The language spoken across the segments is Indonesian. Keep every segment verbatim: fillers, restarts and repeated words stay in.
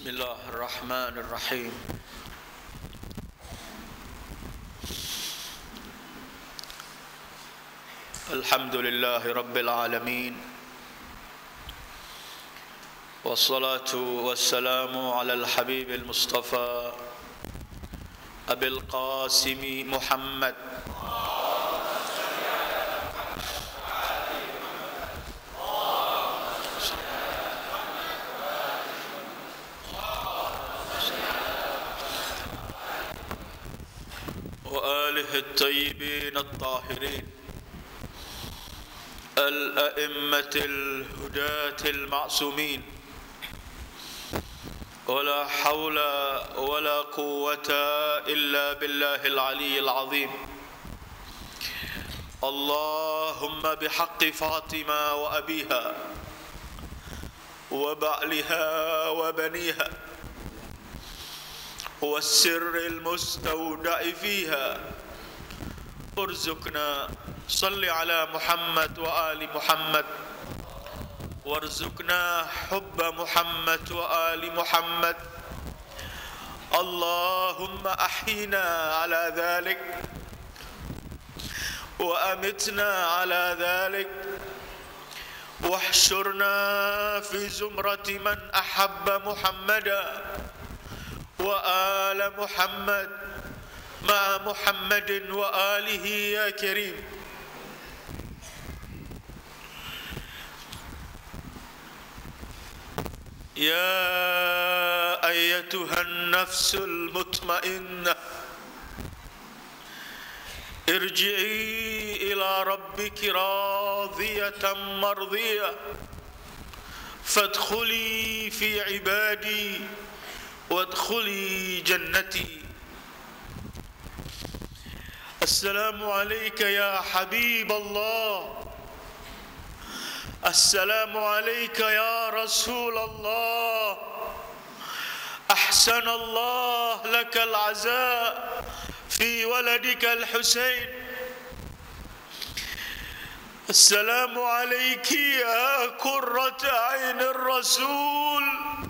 بسم الله الرحمن الرحيم. الحمد لله رب العالمين، والصلاة والسلام على الحبيب المصطفى أبي القاسم محمد وآله الطيبين الطاهرين الأئمة الهداة المعصومين، ولا حول ولا قوة إلا بالله العلي العظيم. اللهم بحق فاطمة وأبيها وبعلها وبنيها والسر المستودع فيها، ارزقنا صل على محمد وآل محمد، وارزقنا حب محمد وآل محمد. اللهم أحينا على ذلك وأمتنا على ذلك، واحشرنا في زمرة من أحب محمدا وآل محمد مع محمد وآله يا كريم. يا أيتها النفس المطمئنة، ارجعي إلى ربك راضية مرضية، فادخلي في عبادي وادخلي جنتي. السلام عليك يا حبيب الله، السلام عليك يا رسول الله، أحسن الله لك العزاء في ولدك الحسين. السلام عليك يا قرة عين الرسول،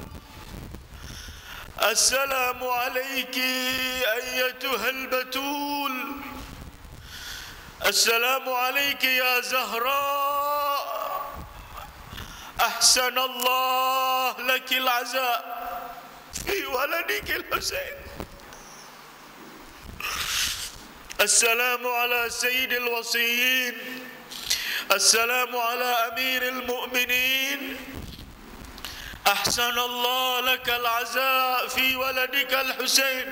السلام عليك أيتها البتول، السلام عليك يا زهراء، أحسن الله لك العزاء في ولدك الحسين. السلام على سيد الوصيين، السلام على أمير المؤمنين، أحسن الله لك العزاء في ولدك الحسين.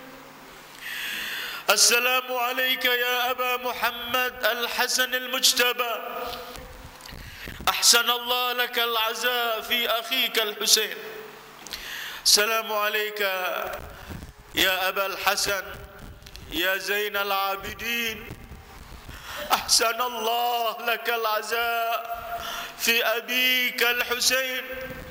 السلام عليك يا أبا محمد الحسن المجتبى، أحسن الله لك العزاء في أخيك الحسين. السلام عليك يا أبا الحسن يا زين العابدين، أحسن الله لك العزاء في أبيك الحسين.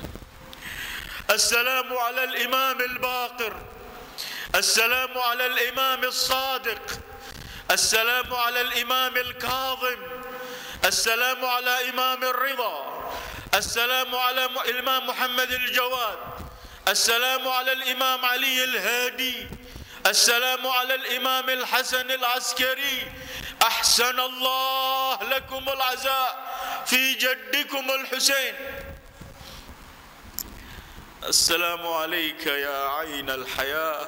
السلام على الإمام الباقر، السلام على الإمام الصادق، السلام على الإمام الكاظم، السلام على إمام الرضا، السلام على الإمام محمد الجواد، السلام على الإمام علي الهادي، السلام على الإمام الحسن العسكري. أحسن الله لكم العزاء في جدكم الحسين. السلام عليك يا عين الحياة،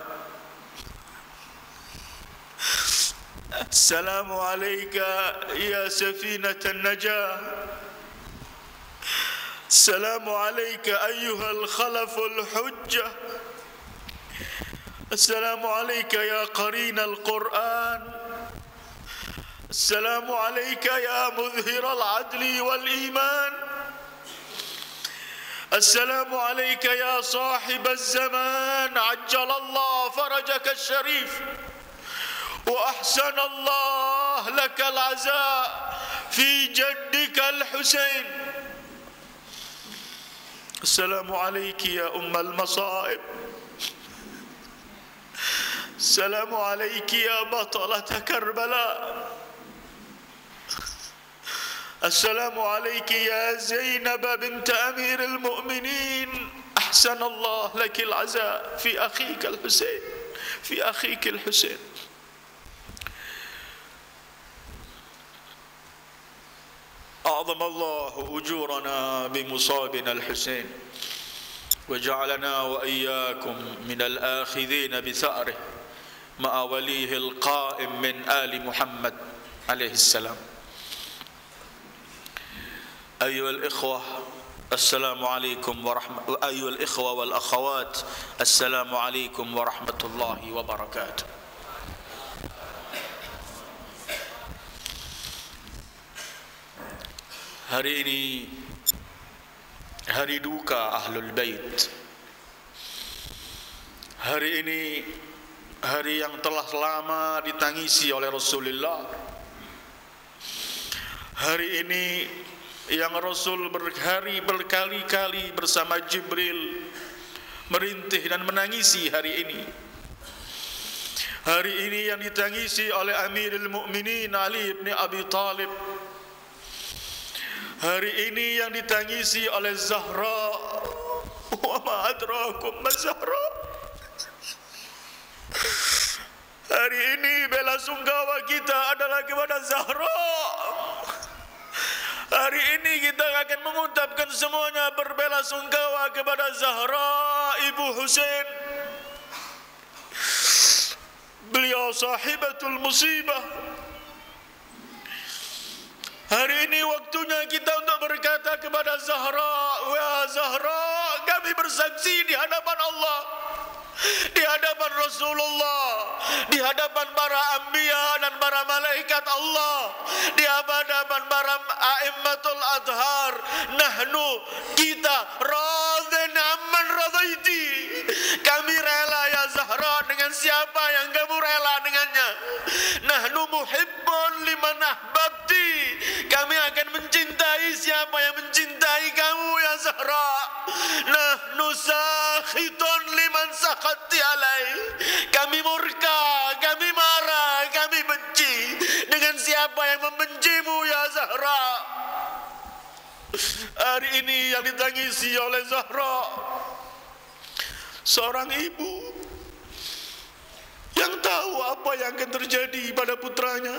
السلام عليك يا سفينة النجاة، السلام عليك أيها الخلف الحجة، السلام عليك يا قرين القرآن، السلام عليك يا مظهر العدل والإيمان، السلام عليك يا صاحب الزمان، عجل الله فرجك الشريف، وأحسن الله لك العزاء في جدك الحسين. السلام عليك يا أم المصائب، السلام عليك يا بطلة كربلاء، السلام عليك يا زينب بنت أمير المؤمنين، أحسن الله لك العزاء في أخيك الحسين في أخيك الحسين. أعظم الله أجورنا بمصابنا الحسين وجعلنا وإياكم من الآخذين بثأره مع وليه القائم من آل محمد عليه السلام. أيها الإخوة السلام عليكم ورحمة أيها الإخوة والأخوات السلام عليكم ورحمة الله وبركاته. Hari ini hari duka Ahlul Bait. Hari ini hari yang telah lama ditangisi oleh Rasulullah. Hari ini yang Rasul berhari berkali-kali bersama Jibril merintih dan menangisi hari ini. Hari ini yang ditangisi oleh Amirul Mukminin Ali bin Abi Thalib. Hari ini yang ditangisi oleh Zahra. Wa ma adrakum ma Zahra. Hari ini bela sungkawa kita adalah kepada Zahra. Hari ini kita akan mengucapkan semuanya berbela sungkawa kepada Zahra Ibu Husain. Beliau sahibatul musibah. Hari ini waktunya kita untuk berkata kepada Zahra, "Wa Zahra, kami bersaksi di hadapan Allah, di hadapan Rasulullah, di hadapan para anbiya dan para malaikat Allah, di hadapan para a'immatul adhar, nahnu kita radhin amman radaiti." Kami rela ya Zahra dengan siapa yang kamu rela dengannya. Nahnu muhibbun liman ahbabti. Kami akan mencintai siapa yang mencintai kamu ya Zahra. Nahnu sakhitun liman sakhati alai. Kami murka, kami marah, kami benci dengan siapa yang membencimu ya Zahra. Hari ini yang ditangisi oleh Zahra, seorang ibu yang tahu apa yang akan terjadi pada putranya.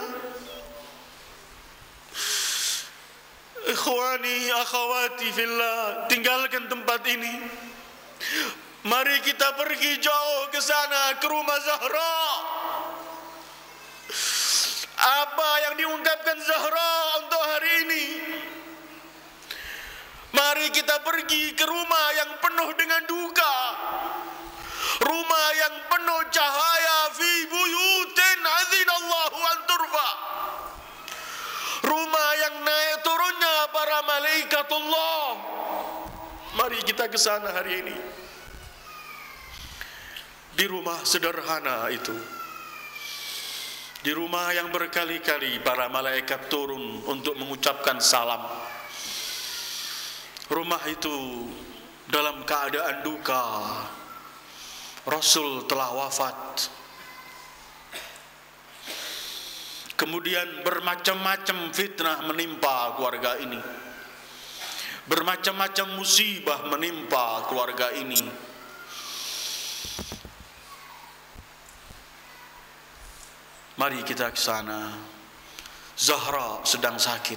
Ikhwani akhawati fillah, tinggalkan tempat ini. Mari kita pergi jauh ke sana, ke rumah Zahra. Apa yang diungkapkan Zahra untuk hari ini? Mari kita pergi ke rumah yang penuh dengan duka, rumah yang penuh cahaya, fi buyutin adzinallahu an turfa, rumah yang naik turunnya para malaikatullah. Mari kita ke sana hari ini. Di rumah sederhana itu, di rumah yang berkali-kali para malaikat turun untuk mengucapkan salam. Rumah itu dalam keadaan duka. Rasul telah wafat. Kemudian bermacam-macam fitnah menimpa keluarga ini. Bermacam-macam musibah menimpa keluarga ini. Mari kita ke sana. Zahra sedang sakit.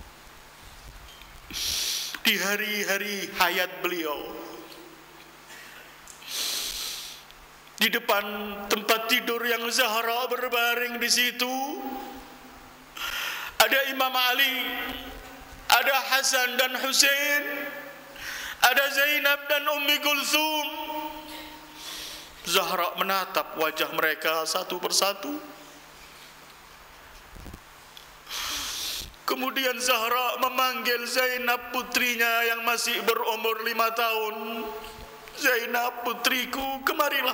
Di hari-hari hayat beliau, di depan tempat tidur yang Zahra berbaring di situ, ada Imam Ali, ada Hasan dan Husain, ada Zainab dan Ummi Kulthum. Zahra menatap wajah mereka satu persatu. Kemudian Zahra memanggil Zainab putrinya yang masih berumur lima tahun. Zainab putriku, kemarilah.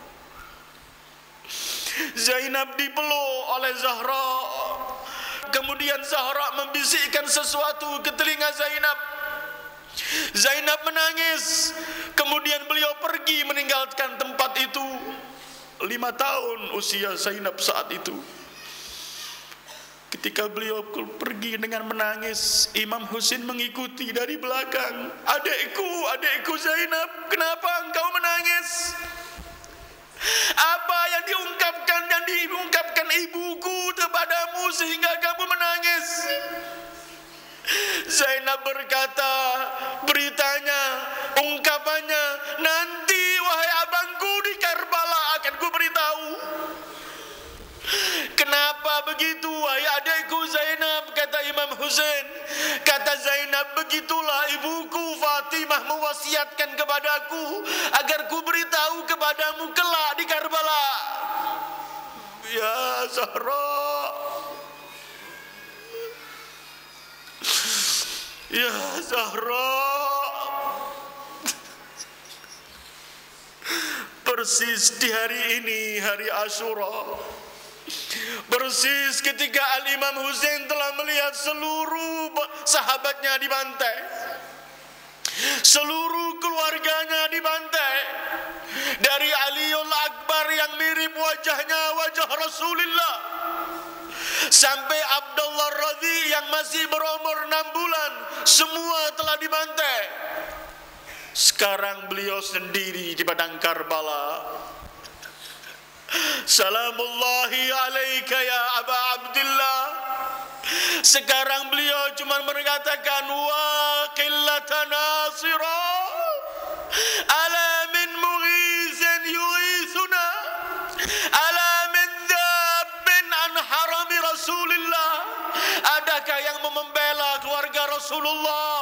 Zainab dipeluk oleh Zahra. Kemudian Zahra membisikkan sesuatu ke telinga Zainab. Zainab menangis. Kemudian beliau pergi meninggalkan tempat itu. Lima tahun usia Zainab saat itu. Ketika beliau pergi dengan menangis, Imam Husain mengikuti dari belakang. Adikku, adikku Zainab, kenapa engkau menangis? Apa yang diungkapkan yang diungkapkan ibuku kepadamu sehingga kamu menangis? Zainab berkata, beritanya, ungkapannya, nanti wahai abangku di Karbala akan ku beritahu. Kenapa begitu wahai adikku Zainab? Kata Imam Husain. Kata Zainab, begitulah ibuku Fatimah mewasiatkan kepadaku agar ku beritahu kepadamu kelak di Karbala. Ya Zahra, ya Zahra. Persis di hari ini, hari Asyura, persis ketika Al-Imam Husain telah melihat seluruh sahabatnya dibantai, seluruh keluarganya dibantai, dari Aliul Akbar yang mirip wajahnya wajah Rasulullah, sampai Abdullah Radhi yang masih berumur enam bulan, semua telah dibantai. Sekarang beliau sendiri di padang Karbala. Salamullahi alaika ya Aba Abdillah. Sekarang beliau cuma mengatakan, wa qillata nasira ala min mughizin yughithuna ala min dabbin an harami Rasulillah. Adakah yang membela keluarga Rasulullah?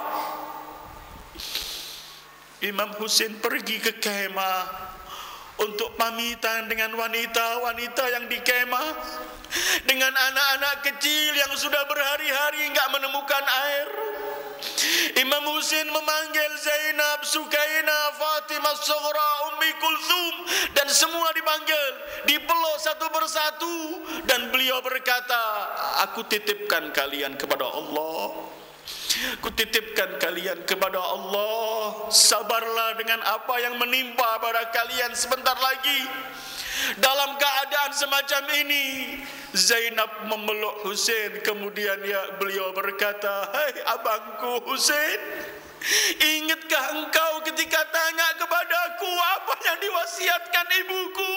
Imam Husain pergi ke kemah untuk pamitan dengan wanita-wanita yang di kemah, dengan anak-anak kecil yang sudah berhari-hari enggak menemukan air. Imam Husain memanggil Zainab, Sukaina, Fatimah Sughra, Ummi Kulthum, dan semua dipanggil, dipeluk satu persatu, dan beliau berkata, aku titipkan kalian kepada Allah. Kutitipkan kalian kepada Allah. Sabarlah dengan apa yang menimpa pada kalian sebentar lagi. Dalam keadaan semacam ini, Zainab memeluk Husain. Kemudian ya, beliau berkata, hai abangku Husain, ingatkah engkau ketika tanya kepadaku apa yang diwasiatkan ibuku?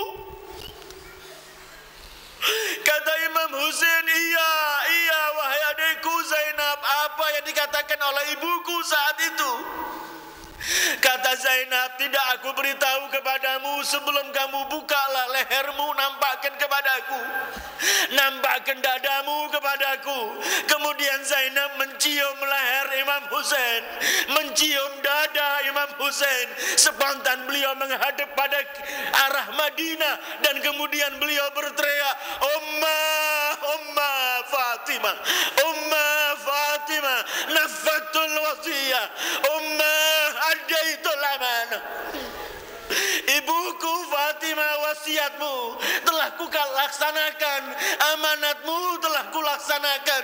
Kata Imam Husain, iya, iya wahai adikku Zainab, apa yang dikatakan oleh ibuku saat itu? Kata Zainab, tidak aku beritahu kepadamu sebelum kamu bukalah lehermu, nampakkan kepadaku, nampakkan dadamu kepadaku. Kemudian Zainab mencium leher Imam Husain, mencium dada Imam Husain. Spontan beliau menghadap pada arah Madinah, dan kemudian beliau berteriak, Umma, Umma Fatimah, Umma Fatimah, nafatul wasiyah, Umma adaitul amanah. Ibuku Fatimah, wasiatmu telah ku laksanakan, amanatmu telah ku laksanakan.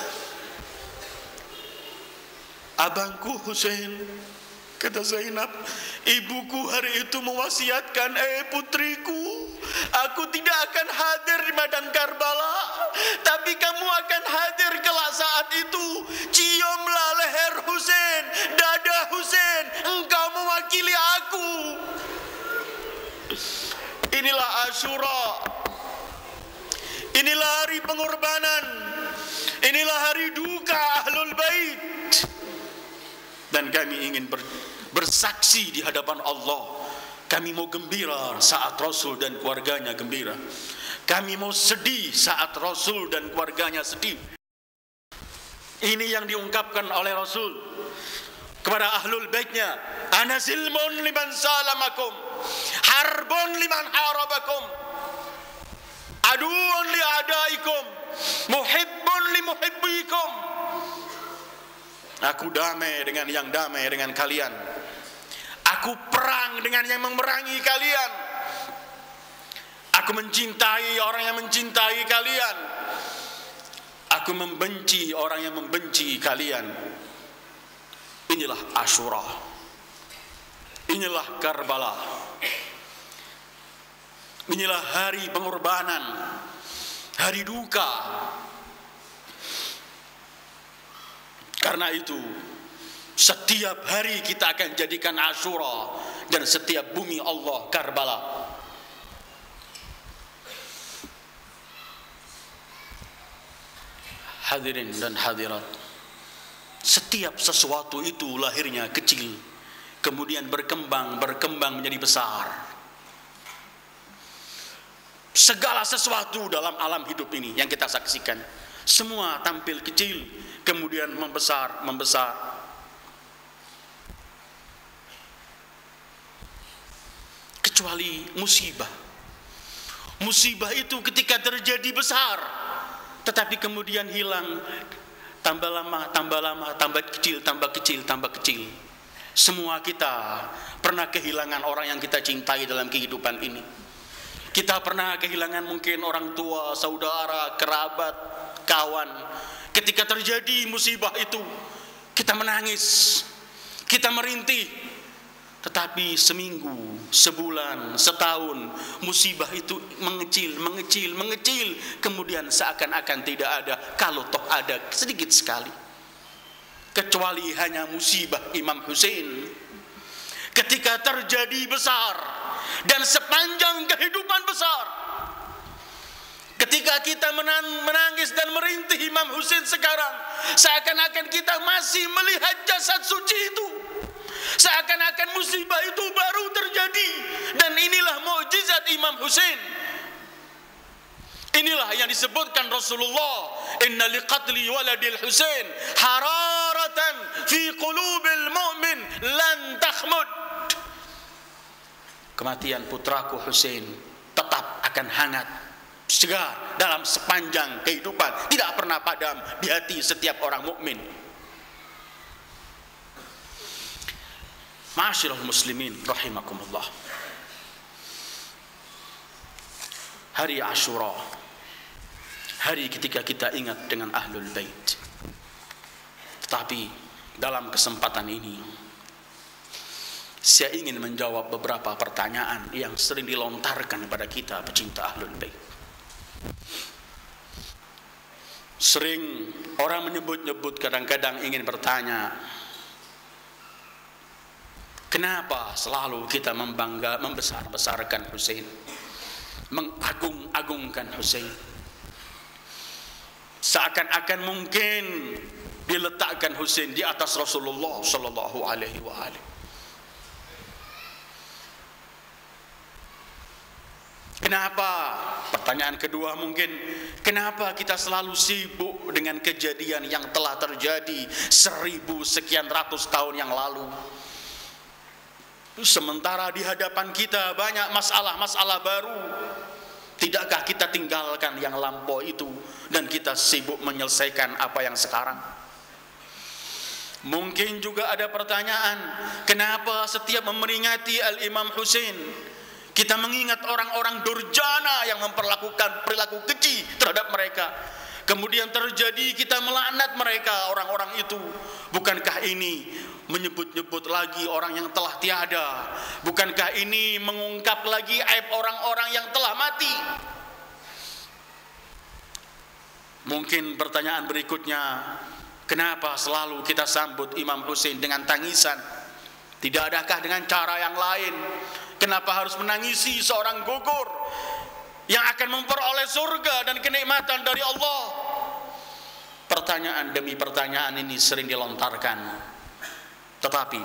Abangku Husain, kata Zainab, ibuku hari itu mewasiatkan, eh putriku, aku tidak akan hadir di medan Karbala, tapi kamu akan hadir kelak saat itu. Ciumlah leher Husain, dada Husain, engkau mewakili aku. Inilah Asyura, inilah hari pengorbanan, inilah hari duka Ahlul Bait. Dan kami ingin ber, bersaksi di hadapan Allah. Kami mau gembira saat Rasul dan keluarganya gembira. Kami mau sedih saat Rasul dan keluarganya sedih. Ini yang diungkapkan oleh Rasul kepada Ahlul Baitnya. Ana silmun liman salamakum, harbun liman harabakum, aduun li adaikum, muhibbun li muhibbikum. Aku damai dengan yang damai dengan kalian. Aku perang dengan yang memerangi kalian. Aku mencintai orang yang mencintai kalian. Aku membenci orang yang membenci kalian. Inilah Asyura. Inilah Karbala. Inilah hari pengorbanan, hari duka, Karena itu setiap hari kita akan jadikan Asyura, dan setiap bumi Allah Karbala. Hadirin dan hadirat, setiap sesuatu itu lahirnya kecil, kemudian berkembang, berkembang menjadi besar. Segala sesuatu dalam alam hidup ini yang kita saksikan, semua tampil kecil, kemudian membesar, membesar. Kecuali musibah. Musibah itu ketika terjadi besar, tetapi kemudian hilang, tambah lama, tambah lama, tambah kecil, tambah kecil, tambah kecil. Semua kita pernah kehilangan orang yang kita cintai dalam kehidupan ini. Kita pernah kehilangan mungkin orang tua, saudara, kerabat, kawan. Ketika terjadi musibah itu, kita menangis, kita merintih. Tetapi seminggu, sebulan, setahun, musibah itu mengecil, mengecil, mengecil. Kemudian seakan-akan tidak ada, kalau toh ada sedikit sekali. Kecuali hanya musibah Imam Hussein. Ketika terjadi besar, dan sepanjang kehidupan besar, ketika kita menangis dan merintih Imam Hussein sekarang, seakan-akan kita masih melihat jasad suci itu. Seakan-akan musibah itu baru terjadi. Dan inilah mukjizat Imam Hussein. Inilah yang disebutkan Rasulullah, inna liqatli waladil Hussein hararatan fi qulubil mu'min lan takhmud. Kematian putraku Hussein tetap akan hangat, segar dalam sepanjang kehidupan, tidak pernah padam di hati setiap orang mukmin. Ma'asyiral muslimin rahimakumullah. Hari Asyura, hari ketika kita ingat dengan Ahlul Bait. Tetapi dalam kesempatan ini, saya ingin menjawab beberapa pertanyaan yang sering dilontarkan kepada kita pecinta Ahlul Bait. Sering orang menyebut-nyebut, kadang-kadang ingin bertanya, kenapa selalu kita membangga, membesar-besarkan Hussein, mengagung-agungkan Hussein? Seakan-akan mungkin diletakkan Hussein di atas Rasulullah Sallallahu Alaihi Wasallam. Kenapa? Pertanyaan kedua mungkin, kenapa kita selalu sibuk dengan kejadian yang telah terjadi seribu sekian ratus tahun yang lalu? Sementara di hadapan kita banyak masalah-masalah baru. Tidakkah kita tinggalkan yang lampau itu dan kita sibuk menyelesaikan apa yang sekarang? Mungkin juga ada pertanyaan, kenapa setiap memperingati Al-Imam Hussein kita mengingat orang-orang durjana yang memperlakukan perilaku keji terhadap mereka? Kemudian terjadi kita melaknat mereka, orang-orang itu. Bukankah ini menyebut-nyebut lagi orang yang telah tiada? Bukankah ini mengungkap lagi aib orang-orang yang telah mati? Mungkin pertanyaan berikutnya, kenapa selalu kita sambut Imam Hussein dengan tangisan? Tidak adakah dengan cara yang lain? Kenapa harus menangisi seorang gugur yang akan memperoleh surga dan kenikmatan dari Allah? Pertanyaan demi pertanyaan ini sering dilontarkan. Tetapi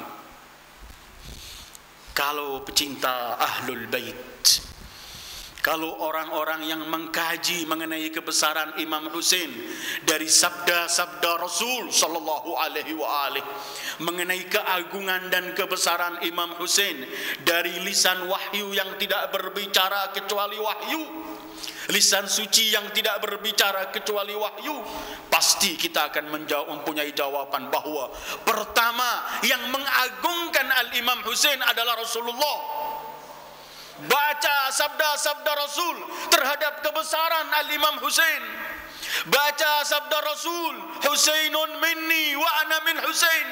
kalau pecinta Ahlul Bait, kalau orang-orang yang mengkaji mengenai kebesaran Imam Hussein dari sabda-sabda Rasul Sallallahu Alaihi Wasallam mengenai keagungan dan kebesaran Imam Hussein dari lisan wahyu yang tidak berbicara kecuali wahyu, lisan suci yang tidak berbicara kecuali wahyu, pasti kita akan menjawab, mempunyai jawaban bahwa pertama yang mengagungkan Al-Imam Hussein adalah Rasulullah. Baca sabda-sabda Rasul terhadap kebesaran Al-Imam Hussein. Baca sabda Rasul, Husainun minni wa ana min Husain.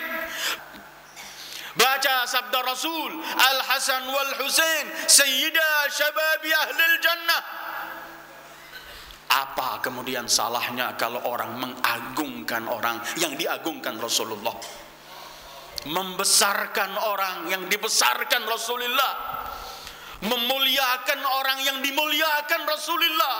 Baca sabda Rasul, Al-Hasan wal Husain sayyida syababi ahlil jannah. Apa kemudian salahnya kalau orang mengagungkan orang yang diagungkan Rasulullah, membesarkan orang yang dibesarkan Rasulullah, memuliakan orang yang dimuliakan Rasulullah.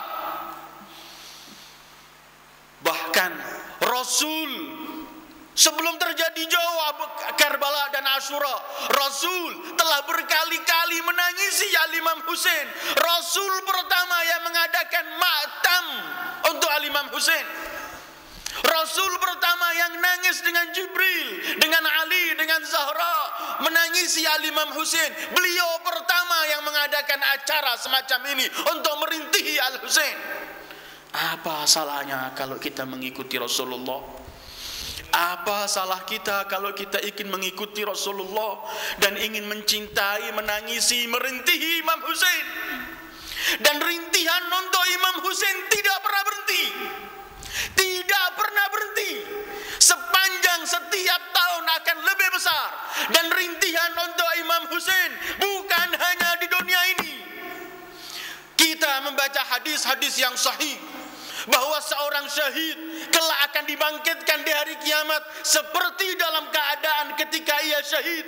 Bahkan Rasul sebelum terjadi Jawa, Karbala dan Asyura, Rasul telah berkali-kali menangisi Al-Imam Husain. Rasul pertama yang mengadakan matam untuk Al-Imam Husain. Rasul pertama yang nangis dengan Jibril, dengan Ali, dengan Zahra, menangisi Al-Imam Husain. Beliau pertama yang mengadakan acara semacam ini untuk merintihi Al-Husain. Apa salahnya kalau kita mengikuti Rasulullah? Apa salah kita kalau kita ingin mengikuti Rasulullah dan ingin mencintai, menangisi, merintihi Imam Husain? Dan rintihan untuk Imam Husain tidak pernah berhenti. Tidak pernah berhenti. Sepanjang setiap tahun akan lebih besar. Dan rintihan untuk Imam Husain bukan hanya di dunia ini. Kita membaca hadis-hadis yang sahih bahwa seorang syahid kelak akan dibangkitkan di hari kiamat seperti dalam keadaan ketika ia syahid.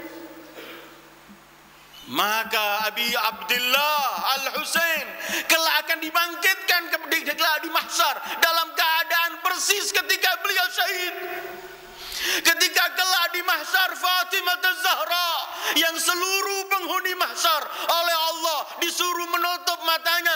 Maka Abi Abdullah Al-Husain kelak akan dibangkitkan di mahsyar dalam keadaan persis ketika beliau syahid. Ketika kelak di mahsyar Fatimah Az-Zahra yang seluruh penghuni mahsyar oleh Allah disuruh menutup matanya.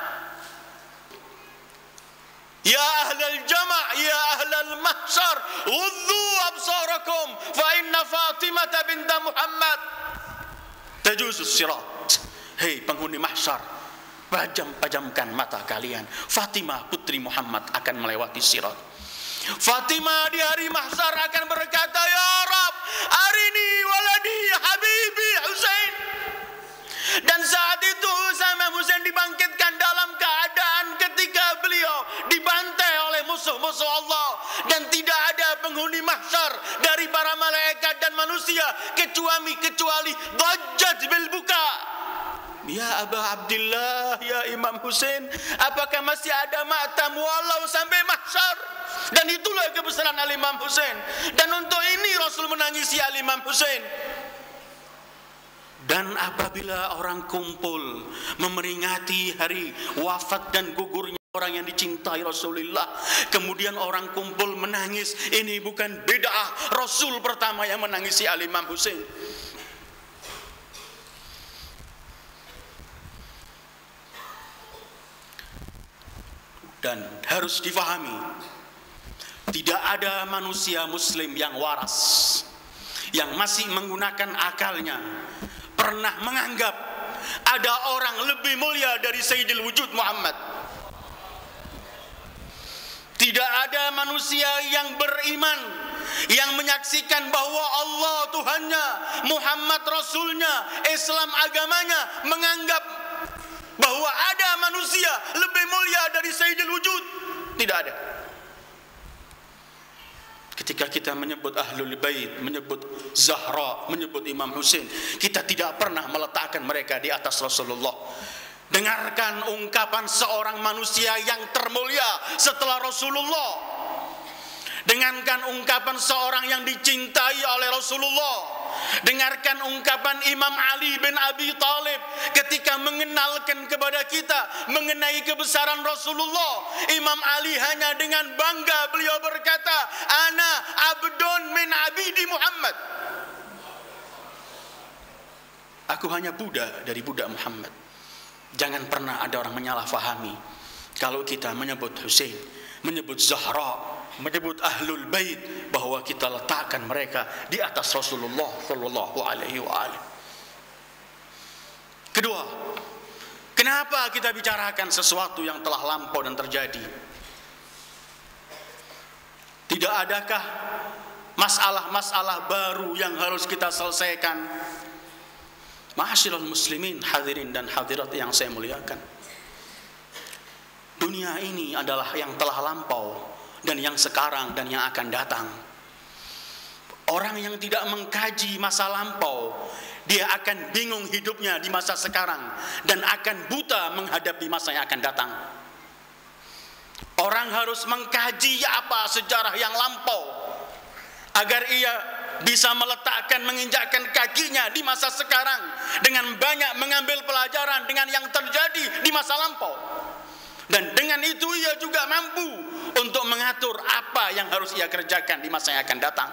Ya ahlal jama' ya ahlal mahsyar ghuddu absarakum fa inna Fatimah binta Muhammad tajuzus sirat. Hei penghuni mahsyar, pajam-pajamkan mata kalian. Fatimah putri Muhammad akan melewati sirat. Fatimah di hari mahsyar akan berkata, ya Rab, arini waladi habibi Husain. Dan saat itu Imam Husain dibangkitkan dalam keadaan ketika beliau dibantai oleh musuh-musuh Allah. Dan tidak ada penghuni mahsyar dari para malaikat dan manusia kecuali kecuali dhajjat bil buka. Ya Aba Abdullah, ya Imam Husain, apakah masih ada matam walau sampai mahsyar? Dan itulah kebesaran Al-Imam Husain. Dan untuk ini Rasul menangisi Al-Imam Husain. Dan apabila orang kumpul memeringati hari wafat dan gugurnya orang yang dicintai Rasulullah, kemudian orang kumpul menangis, ini bukan bid'ah. Rasul pertama yang menangisi Al-Imam Husain. Dan harus difahami, tidak ada manusia muslim yang waras, yang masih menggunakan akalnya, pernah menganggap ada orang lebih mulia dari Sayyidil Wujud Muhammad. Tidak ada manusia yang beriman, yang menyaksikan bahwa Allah Tuhannya, Muhammad Rasulnya, Islam agamanya, menganggap bahwa ada manusia lebih mulia dari Sayyidil Wujud. Tidak ada. Ketika kita menyebut Ahlul Bait, menyebut Zahra, menyebut Imam Husain, kita tidak pernah meletakkan mereka di atas Rasulullah. Dengarkan ungkapan seorang manusia yang termulia setelah Rasulullah. Dengarkan ungkapan seorang yang dicintai oleh Rasulullah. Dengarkan ungkapan Imam Ali bin Abi Thalib ketika mengenalkan kepada kita mengenai kebesaran Rasulullah. Imam Ali hanya dengan bangga beliau berkata, ana abdun min abidi Muhammad. Aku hanya budak dari budak Muhammad. Jangan pernah ada orang menyalahfahami kalau kita menyebut Husain, menyebut Zahra, menyebut Ahlul Bait, bahwa kita letakkan mereka di atas Rasulullah sallallahu alaihi wasallam. Kedua, kenapa kita bicarakan sesuatu yang telah lampau dan terjadi? Tidak adakah masalah-masalah baru yang harus kita selesaikan? Ma'asyiral muslimin, hadirin dan hadirat yang saya muliakan, dunia ini adalah yang telah lampau dan yang sekarang dan yang akan datang. Orang yang tidak mengkaji masa lampau, dia akan bingung hidupnya di masa sekarang dan akan buta menghadapi masa yang akan datang. Orang harus mengkaji apa sejarah yang lampau agar ia bisa meletakkan, menginjakkan kakinya di masa sekarang dengan banyak mengambil pelajaran dengan yang terjadi di masa lampau. Dan dengan itu ia juga mampu untuk mengatur apa yang harus ia kerjakan di masa yang akan datang.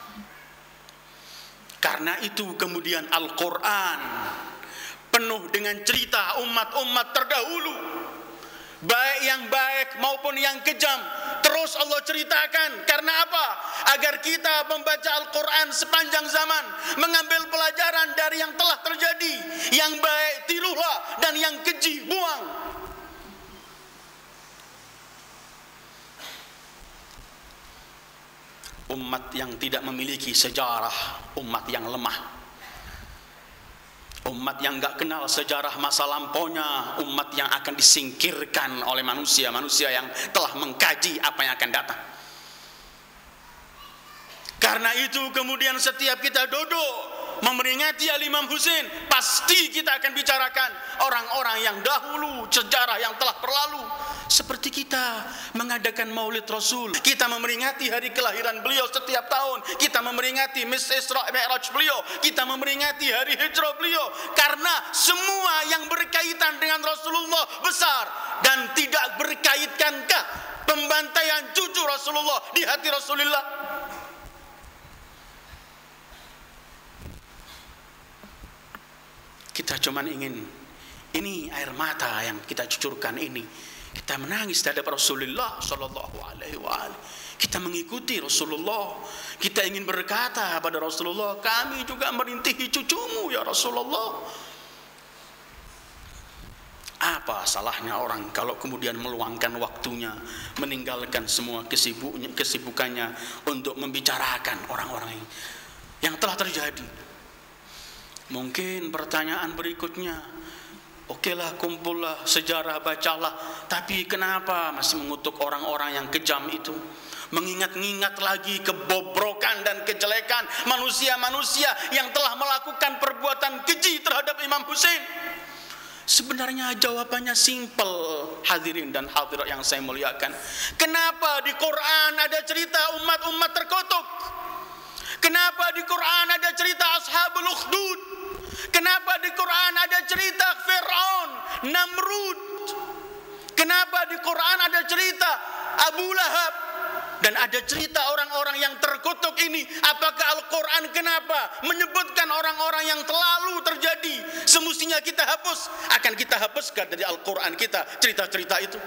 Karena itu kemudian Al-Quran penuh dengan cerita umat-umat terdahulu, baik yang baik maupun yang kejam, terus Allah ceritakan. Karena apa? Agar kita membaca Al-Quran sepanjang zaman, mengambil pelajaran dari yang telah terjadi. Yang baik tirulah, dan yang keji buang. Umat yang tidak memiliki sejarah, umat yang lemah. Umat yang gak kenal sejarah masa lampaunya, umat yang akan disingkirkan oleh manusia, manusia yang telah mengkaji apa yang akan datang. Karena itu kemudian setiap kita duduk memperingati Al-Imam Husain, pasti kita akan bicarakan orang-orang yang dahulu, sejarah yang telah berlalu. Seperti kita mengadakan Maulid Rasul, kita memperingati hari kelahiran beliau setiap tahun, kita memperingati Isra Mi'raj beliau, kita memperingati hari hijrah beliau. Karena semua yang berkaitan dengan Rasulullah besar. Dan tidak berkaitkankah pembantaian cucu Rasulullah di hati Rasulullah? Kita cuman ingin, ini air mata yang kita cucurkan ini, kita menangis terhadap Rasulullah Sallallahu Alaihi Wasallam. Kita mengikuti Rasulullah. Kita ingin berkata pada Rasulullah, kami juga merintihi cucumu ya Rasulullah. Apa salahnya orang kalau kemudian meluangkan waktunya, meninggalkan semua kesibuknya, kesibukannya untuk membicarakan orang-orang yang telah terjadi. Mungkin pertanyaan berikutnya, okelah kumpullah sejarah, bacalah, tapi kenapa masih mengutuk orang-orang yang kejam itu? Mengingat-ingat lagi kebobrokan dan kejelekan manusia-manusia yang telah melakukan perbuatan keji terhadap Imam Husain. Sebenarnya jawabannya simpel, hadirin dan hadirat yang saya muliakan. Kenapa di Quran ada cerita umat-umat terkutuk? Kenapa di Quran ada cerita Ashabul Ukhdud? Kenapa di Quran ada cerita Fir'aun, Namrud? Kenapa di Quran ada cerita Abu Lahab? Dan ada cerita orang-orang yang terkutuk ini. Apakah Al-Quran kenapa menyebutkan orang-orang yang terlalu terjadi? Semestinya kita hapus. Akan kita hapuskan dari Al-Quran kita cerita-cerita itu.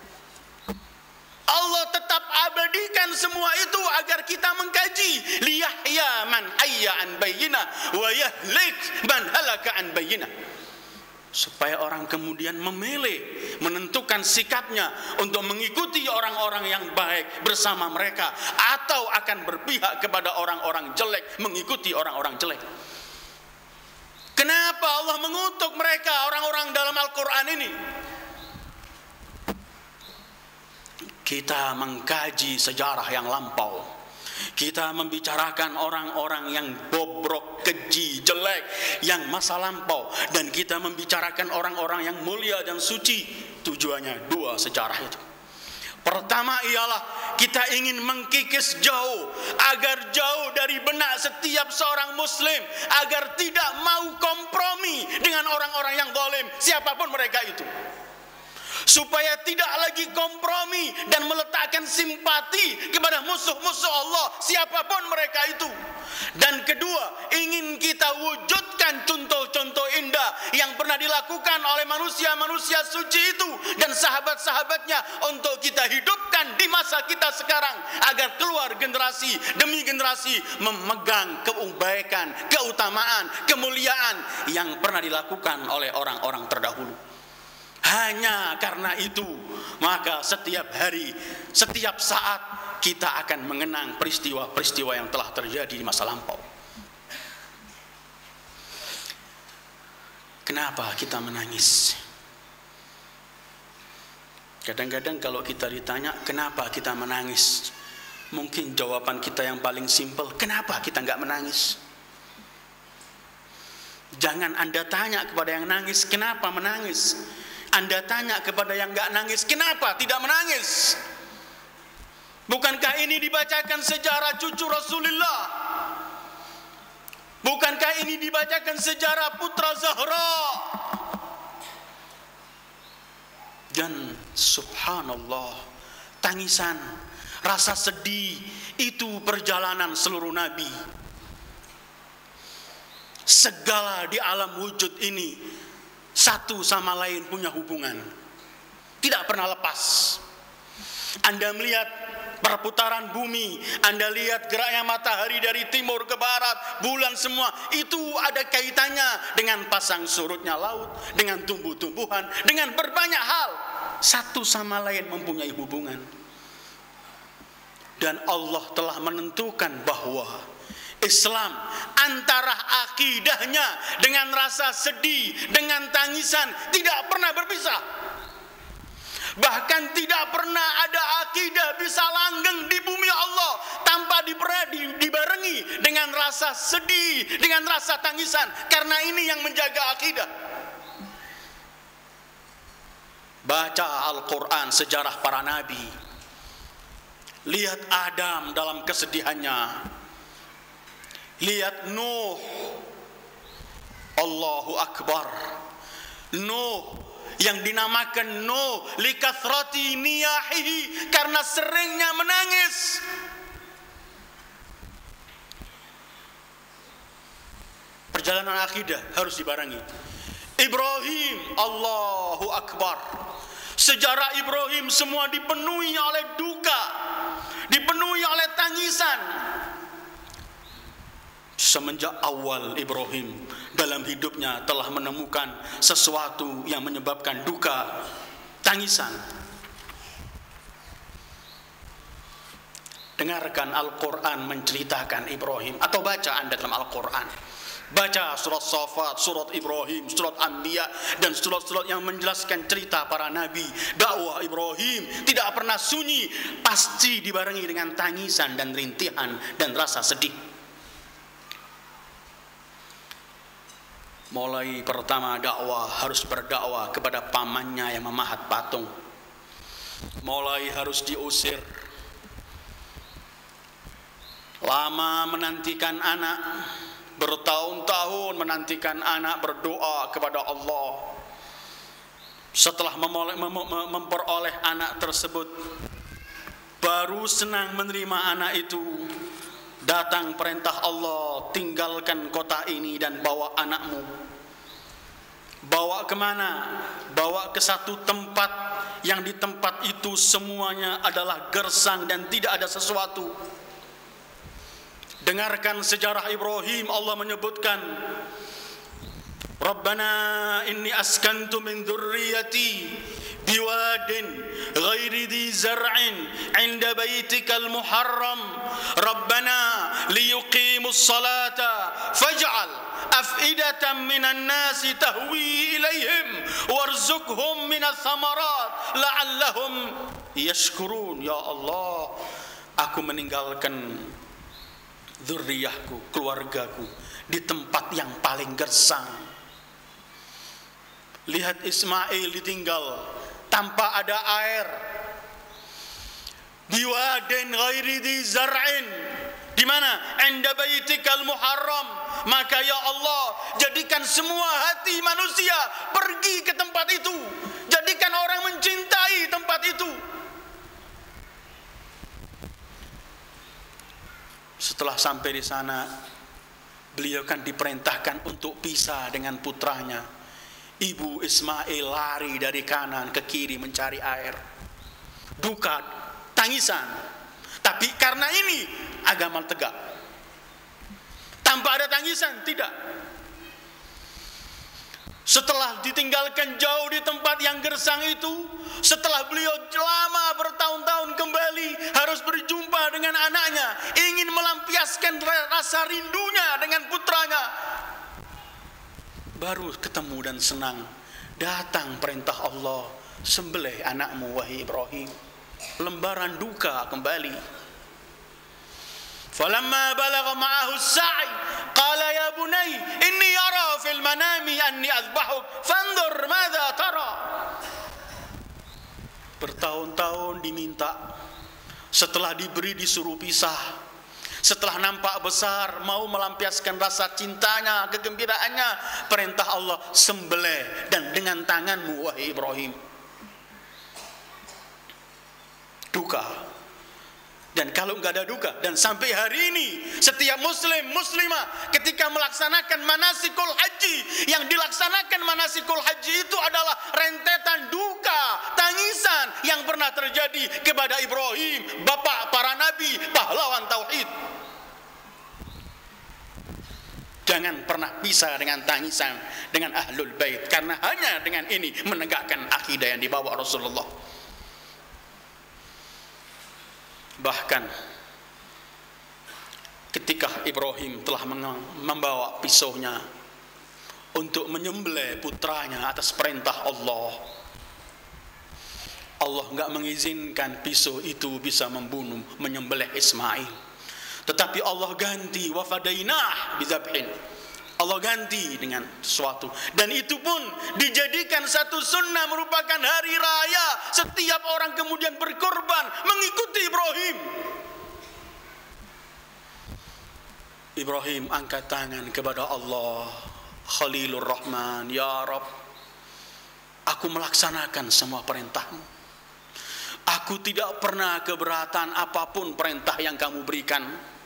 Allah tetap abadikan semua itu agar kita mengkaji. Liyahya man hayya an bayyinah wa yahlik man halaka an bayyinah. Supaya orang kemudian memilih, menentukan sikapnya untuk mengikuti orang-orang yang baik bersama mereka, atau akan berpihak kepada orang-orang jelek, mengikuti orang-orang jelek. Kenapa Allah mengutuk mereka, orang-orang dalam Al-Quran ini? Kita mengkaji sejarah yang lampau, kita membicarakan orang-orang yang bobrok, keji, jelek, yang masa lampau, dan kita membicarakan orang-orang yang mulia dan suci. Tujuannya dua sejarah itu. Pertama ialah kita ingin mengkikis jauh, agar jauh dari benak setiap seorang muslim, agar tidak mau kompromi dengan orang-orang yang zalim, siapapun mereka itu. Supaya tidak lagi kompromi dan meletakkan simpati kepada musuh-musuh Allah, siapapun mereka itu. Dan kedua, ingin kita wujudkan contoh-contoh indah yang pernah dilakukan oleh manusia-manusia suci itu dan sahabat-sahabatnya, untuk kita hidupkan di masa kita sekarang, agar keluar generasi demi generasi memegang kebaikan, keutamaan, kemuliaan yang pernah dilakukan oleh orang-orang terdahulu. Hanya karena itu, maka setiap hari, setiap saat kita akan mengenang peristiwa-peristiwa yang telah terjadi di masa lampau. Kenapa kita menangis? Kadang-kadang kalau kita ditanya kenapa kita menangis, mungkin jawaban kita yang paling simpel, kenapa kita nggak menangis? Jangan Anda tanya kepada yang nangis, kenapa menangis? Anda tanya kepada yang nggak nangis, kenapa tidak menangis? Bukankah ini dibacakan sejarah cucu Rasulullah? Bukankah ini dibacakan sejarah putra Zahra? Dan subhanallah, tangisan, rasa sedih itu perjalanan seluruh nabi. Segala di alam wujud ini satu sama lain punya hubungan, tidak pernah lepas. Anda melihat perputaran bumi, Anda lihat geraknya matahari dari timur ke barat, bulan semua, itu ada kaitannya dengan pasang surutnya laut, dengan tumbuh-tumbuhan, dengan berbanyak hal. Satu sama lain mempunyai hubungan. Dan Allah telah menentukan bahwa Islam antara akidahnya dengan rasa sedih, dengan tangisan tidak pernah berpisah. Bahkan tidak pernah ada akidah bisa langgeng di bumi Allah tanpa dibarengi dengan rasa sedih, dengan rasa tangisan. Karena ini yang menjaga akidah. Baca Al-Quran, sejarah para nabi. Lihat Adam dalam kesedihannya. Lihat Nuh. Allahu Akbar. Nuh yang dinamakan Nuh likathrati niyahihi, karena seringnya menangis. Perjalanan akidah harus dibarengi. Ibrahim, Allahu Akbar. Sejarah Ibrahim semua dipenuhi oleh duka, dipenuhi oleh tangisan. Semenjak awal Ibrahim dalam hidupnya telah menemukan sesuatu yang menyebabkan duka, tangisan. Dengarkan Al-Quran menceritakan Ibrahim, atau baca Anda dalam Al-Quran. Baca surat Safat, surat Ibrahim, surat Anbiya, dan surat-surat yang menjelaskan cerita para nabi. Dakwah Ibrahim tidak pernah sunyi, pasti dibarengi dengan tangisan dan rintihan dan rasa sedih. Mulai pertama dakwah harus berdakwah kepada pamannya yang memahat patung. Mulai harus diusir. Lama menantikan anak, bertahun-tahun menantikan anak, berdoa kepada Allah. Setelah memperoleh anak tersebut, baru senang menerima anak itu. Datang perintah Allah, tinggalkan kota ini dan bawa anakmu. Bawa kemana? Bawa ke satu tempat yang di tempat itu semuanya adalah gersang dan tidak ada sesuatu. Dengarkan sejarah Ibrahim. Allah menyebutkan, Rabbana inni askantu min dzurriyyati biwadin ghairi dhi zar'in 'inda baitikal muharram Rabbana liyuqimus salata faj'al af'idatan minan nasi tahwi ilaihim warzuqhum minas thamarat la'allahum yashkurun. Ya Allah, aku meninggalkan dzurriyyahku, keluargaku di tempat yang paling gersang. Lihat Ismail ditinggal tanpa ada air. Biwadin ghairi dhi zar'in, di mana? Inda baitikal muharram. Maka ya Allah, jadikan semua hati manusia pergi ke tempat itu. Jadikan orang mencintai tempat itu. Setelah sampai di sana, beliau kan diperintahkan untuk pisah dengan putranya. Ibu Ismail lari dari kanan ke kiri mencari air. Duka, tangisan. Tapi karena ini agama tegak. Tanpa ada tangisan, tidak. Setelah ditinggalkan jauh di tempat yang gersang itu, setelah beliau lama bertahun-tahun kembali harus berjumpa dengan anaknya, ingin melampiaskan rasa rindunya dengan putranya, baru ketemu dan senang. Datang perintah Allah, sembelih anakmu wahai Ibrahim. Lembaran duka kembali. Falamma balagha ma'ahu as-sa'i qala ya bunay inni ara fil manami anni azbahuk fanzur madza tara. Bertahun-tahun diminta, Setelah diberi disuruh pisah. Setelah nampak besar, mau melampiaskan rasa cintanya, kegembiraannya, perintah Allah, sembelih dan dengan tanganmu wahai Ibrahim. Duka. Dan kalau enggak ada duka, dan sampai hari ini setiap muslim muslimah ketika melaksanakan manasikul haji, yang dilaksanakan manasikul haji itu adalah rentetan duka, tangisan yang pernah terjadi kepada Ibrahim, bapak para nabi, pahlawan tauhid. Jangan pernah pisah dengan tangisan dengan ahlul bait, karena hanya dengan ini menegakkan akidah yang dibawa Rasulullah. Bahkan ketika Ibrahim telah membawa pisaunya untuk menyembelih putranya atas perintah Allah, Allah enggak mengizinkan pisau itu bisa membunuh, menyembelih Ismail. Tetapi Allah ganti, wa fadainah bizabhin. Allah ganti dengan sesuatu, dan itu pun dijadikan satu sunnah, merupakan hari raya. Setiap orang kemudian berkorban mengikuti Ibrahim. Ibrahim angkat tangan kepada Allah, Khalilur Rahman, ya Rabb, aku melaksanakan semua perintahmu. Aku tidak pernah keberatan apapun perintah yang kamu berikan.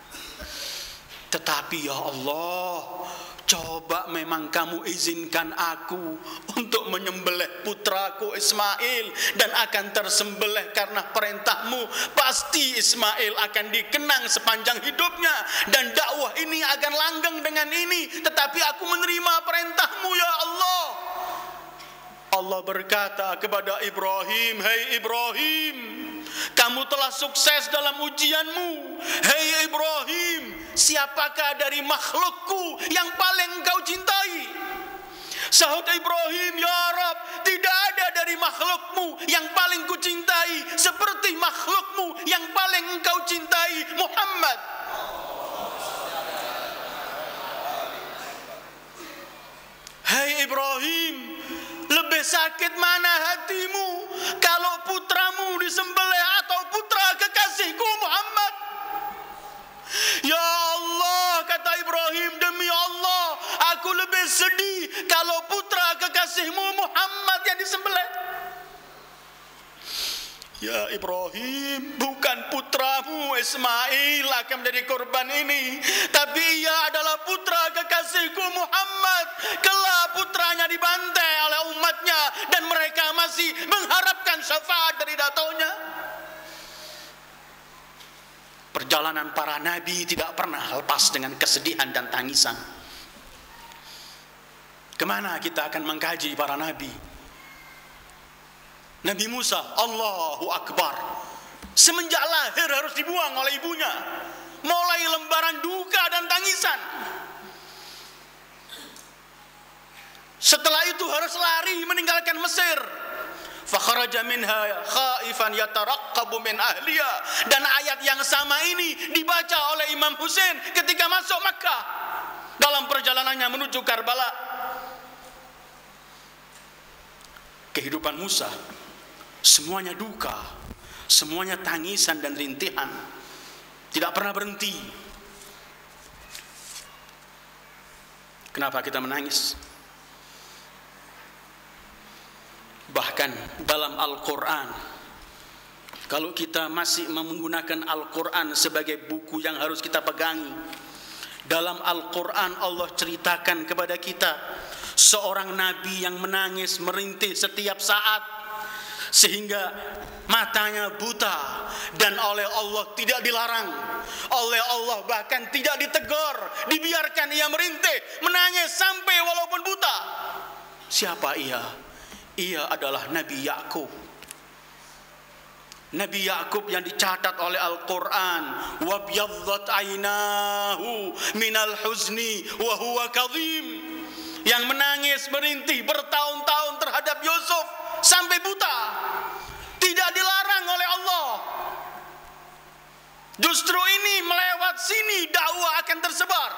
Tetapi ya Allah, coba memang kamu izinkan aku untuk menyembelih putraku Ismail, dan akan tersembelih karena perintahmu. Pasti Ismail akan dikenang sepanjang hidupnya, dan dakwah ini akan langgeng dengan ini. Tetapi aku menerima perintahmu ya Allah. Allah berkata kepada Ibrahim, hai Ibrahim, kamu telah sukses dalam ujianmu. Hai Ibrahim, siapakah dari makhlukku yang paling engkau cintai? Sahut Ibrahim, ya Rabb, tidak ada dari makhlukmu yang paling kucintai seperti makhlukmu yang paling engkau cintai, Muhammad. Hai Ibrahim, lebih sakit mana hatimu kalau putramu disembelih atau putra kekasihku Muhammad? Ya Allah, kata Ibrahim, demi Allah, aku lebih sedih kalau putra kekasihmu Muhammad yang disembelih. Ya Ibrahim, bukan putramu Ismail akan menjadi korban ini, tapi ia adalah putra kekasihku Muhammad. Kelak putranya dibantai oleh umatnya, dan mereka masih mengharapkan syafaat dari datonya. Perjalanan para nabi tidak pernah lepas dengan kesedihan dan tangisan. Kemana kita akan mengkaji para nabi? Nabi Musa, Allahu Akbar, semenjak lahir harus dibuang oleh ibunya. Mulai lembaran duka dan tangisan. Setelah itu harus lari meninggalkan Mesir. Fakharaja minha khaifan yataraqqabu min ahliya. Dan ayat yang sama ini dibaca oleh Imam Husain ketika masuk Makkah dalam perjalanannya menuju Karbala. Kehidupan Musa semuanya duka, semuanya tangisan dan rintihan, tidak pernah berhenti. Kenapa kita menangis? Bahkan dalam Al-Quran, kalau kita masih menggunakan Al-Quran sebagai buku yang harus kita pegangi, dalam Al-Quran Allah ceritakan kepada kita seorang nabi yang menangis merintih setiap saat, sehingga matanya buta, dan oleh Allah tidak dilarang, oleh Allah bahkan tidak ditegur, dibiarkan ia merintih, menangis sampai walaupun buta. Siapa ia? Ia adalah Nabi Yakub. Nabi Yakub yang dicatat oleh Al-Quran, wabyaddat ainahu minal huzni wa huwa kadhim, yang menangis merintih bertahun-tahun terhadap Yusuf sampai buta, tidak dilarang oleh Allah. Justru ini melewat sini dakwah akan tersebar.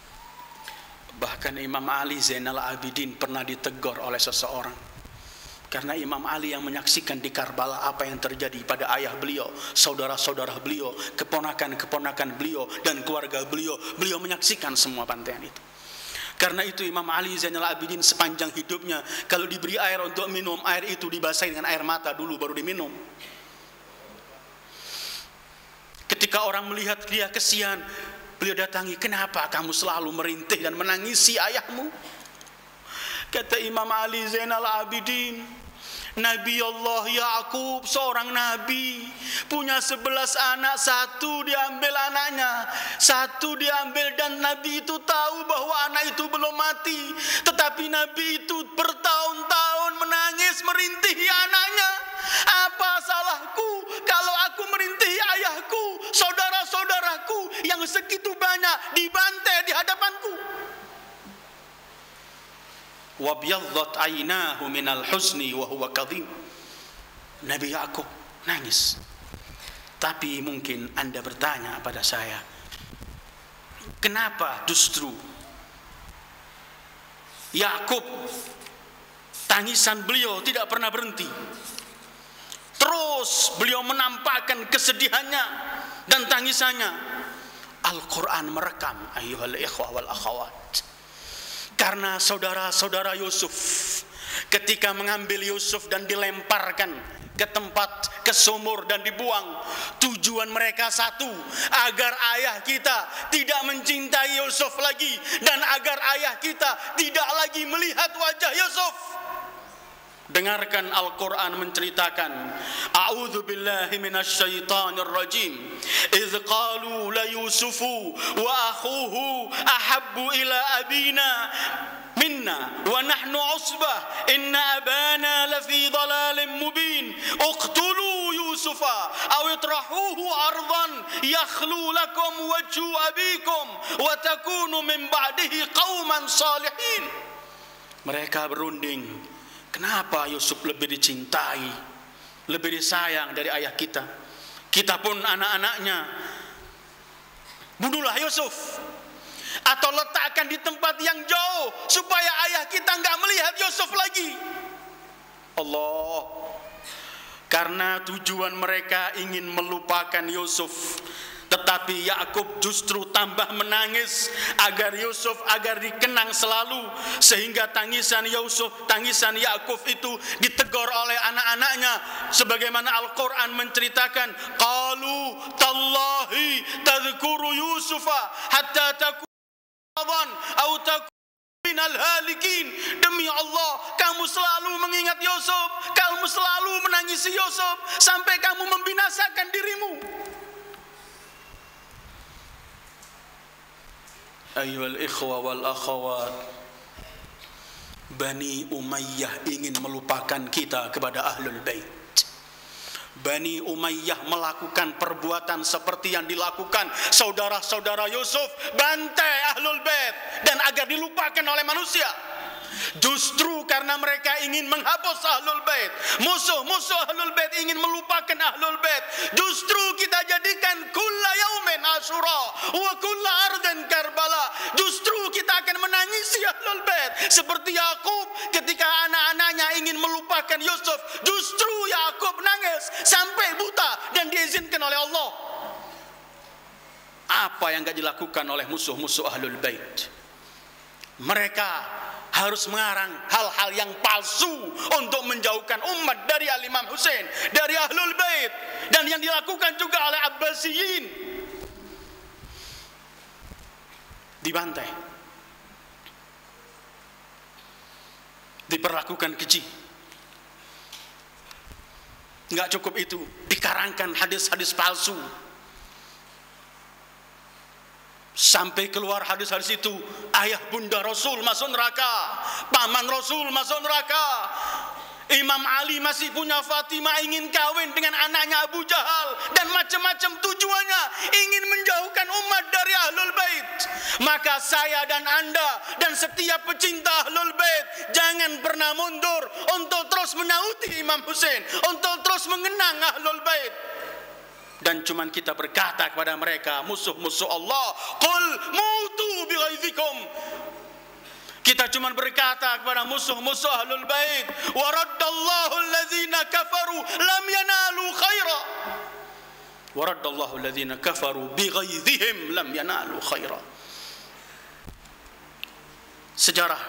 Bahkan Imam Ali Zainal Abidin pernah ditegur oleh seseorang. Karena Imam Ali yang menyaksikan di Karbala apa yang terjadi pada ayah beliau, saudara-saudara beliau, keponakan-keponakan beliau, dan keluarga beliau. Beliau menyaksikan semua pantaian itu. Karena itu Imam Ali Zainal Abidin sepanjang hidupnya, kalau diberi air untuk minum, air itu dibasahi dengan air mata dulu baru diminum. Ketika orang melihat dia kesian, beliau datangi, kenapa kamu selalu merintih dan menangisi ayahmu? Kata Imam Ali Zainal Abidin, Nabi Allah Ya'qub seorang nabi, punya sebelas anak, satu diambil anaknya, satu diambil, dan nabi itu tahu bahwa anak itu belum mati. Tetapi nabi itu bertahun-tahun menangis merintihi anaknya. Apa salahku kalau aku merintihi ayahku, saudara-saudaraku yang segitu banyak dibantai di hadapanku? Wabyaddat aynahu minal husni wa huwa kadhim. Nabi Yakub nangis. Tapi mungkin Anda bertanya pada saya, kenapa justru Yakub tangisan beliau tidak pernah berhenti? Terus beliau menampakkan kesedihannya dan tangisannya. Al-Quran merekam, ayyuhal ikhwah wal akhawat. Karena saudara-saudara Yusuf ketika mengambil Yusuf dan dilemparkan ke tempat, ke sumur dan dibuang, tujuan mereka satu, agar ayah kita tidak mencintai Yusuf lagi, dan agar ayah kita tidak lagi melihat wajah Yusuf. Dengarkan Al-Quran menceritakan, A'udzu billahi minasyaitonir rajim. Idz qalu la Yusufu wa akhuhu ahabbu ila abina minna wa nahnu usbah inna abana lafi dhalalin mubin. Uqtulu Yusufa aw itrahuhu ardan yakhlu lakum wajhu abikum wa takunu min ba'dihi qauman salihin. Mereka berunding, kenapa Yusuf lebih dicintai, lebih disayang dari ayah kita? Kita pun anak-anaknya. Bunuhlah Yusuf, atau letakkan di tempat yang jauh supaya ayah kita enggak melihat Yusuf lagi. Allah, karena tujuan mereka ingin melupakan Yusuf, tetapi Yakub justru tambah menangis agar Yusuf agar dikenang selalu, sehingga tangisan Yusuf, tangisan Yakub itu ditegur oleh anak-anaknya, sebagaimana Al-Quran menceritakan, qalu tallahi tadhkuru Yusufa hatta takun au takun minal halikin. Demi Allah, kamu selalu mengingat Yusuf, kamu selalu menangisi Yusuf sampai kamu membinasakan dirimu. Ayyuhal ikhwa wal akhawat, Bani Umayyah ingin melupakan kita kepada Ahlul Bait. Bani Umayyah melakukan perbuatan seperti yang dilakukan saudara-saudara Yusuf, bantai Ahlul Bait, dan agar dilupakan oleh manusia. Justru karena mereka ingin menghapus Ahlul Bait, musuh-musuh Ahlul Bait ingin melupakan Ahlul Bait, justru kita jadikan kulla yaumin Asyura wa kulla ardin Karbala. Justru kita akan menangisi Ahlul Bait seperti Yakub ketika anak-anaknya ingin melupakan Yusuf. Justru Yakub nangis sampai buta dan diizinkan oleh Allah. Apa yang enggak dilakukan oleh musuh-musuh Ahlul Bait? Mereka harus mengarang hal-hal yang palsu untuk menjauhkan umat dari Al-Imam Hussein, dari Ahlul Bait, dan yang dilakukan juga oleh Abbasiyin. Dibantai, diperlakukan keji. Enggak cukup itu, dikarangkan hadis-hadis palsu. Sampai keluar hadis-hadis itu, ayah bunda Rasul masuk neraka, paman Rasul masuk neraka. Imam Ali masih punya Fatimah, ingin kawin dengan anaknya Abu Jahal, dan macam-macam tujuannya ingin menjauhkan umat dari Ahlul Bait. Maka saya dan Anda dan setiap pecinta Ahlul Bait jangan pernah mundur untuk terus menauti Imam Hussein, untuk terus mengenang Ahlul Bait. Dan cuman kita berkata kepada mereka, musuh-musuh Allah, qul mutu bighaidhikum. Kita cuma berkata kepada musuh-musuh Ahlul Bait, wa raddallahu alladzina kafaru lam yanalu khaira. Wa raddallahu alladzina kafaru bighaidhihim lam yanalu khaira. Sejarah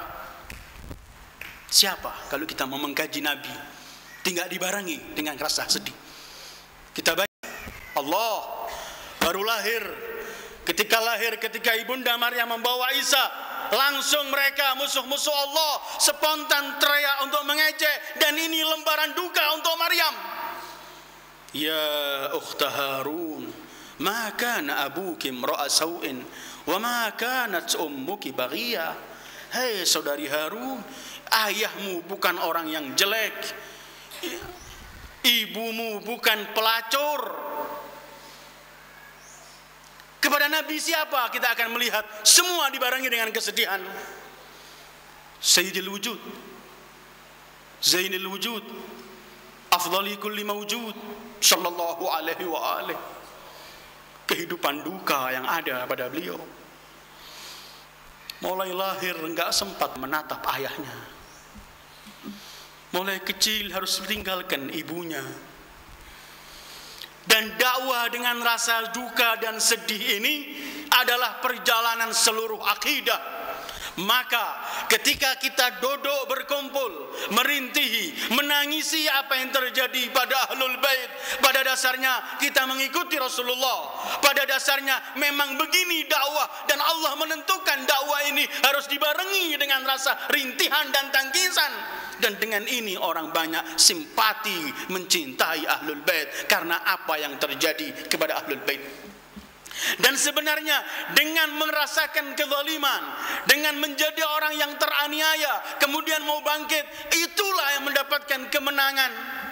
siapa kalau kita mau mengkaji Nabi tidak dibarengi dengan rasa sedih. Kita baca Allah baru lahir, ketika lahir, ketika ibunda Maryam membawa Isa, langsung mereka musuh-musuh Allah spontan teriak untuk mengejek, dan ini lembaran duka untuk Maryam. Ya ukhta Harun, ma kana abuki imra'a sau'in wa ma kanat ummuki baghiyah. Hei saudari Harun, ayahmu bukan orang yang jelek, ibumu bukan pelacur. Kepada Nabi siapa kita akan melihat semua dibarengi dengan kesedihan. Sayyidil wujud, Zainil wujud, afdali kulli mawjud, sallallahu alaihi wa alihi. Kehidupan duka yang ada pada beliau. Mulai lahir enggak sempat menatap ayahnya. Mulai kecil harus meninggalkan ibunya. Dan dakwah dengan rasa duka dan sedih ini adalah perjalanan seluruh akidah. Maka ketika kita duduk berkumpul, merintihi, menangisi apa yang terjadi pada Ahlul Bait, pada dasarnya kita mengikuti Rasulullah. Pada dasarnya memang begini dakwah, dan Allah menentukan dakwah ini harus dibarengi dengan rasa rintihan dan tangkisan. Dan dengan ini orang banyak simpati mencintai Ahlul Bait karena apa yang terjadi kepada Ahlul Bait. Dan sebenarnya dengan merasakan kezaliman, dengan menjadi orang yang teraniaya, kemudian mau bangkit, itulah yang mendapatkan kemenangan.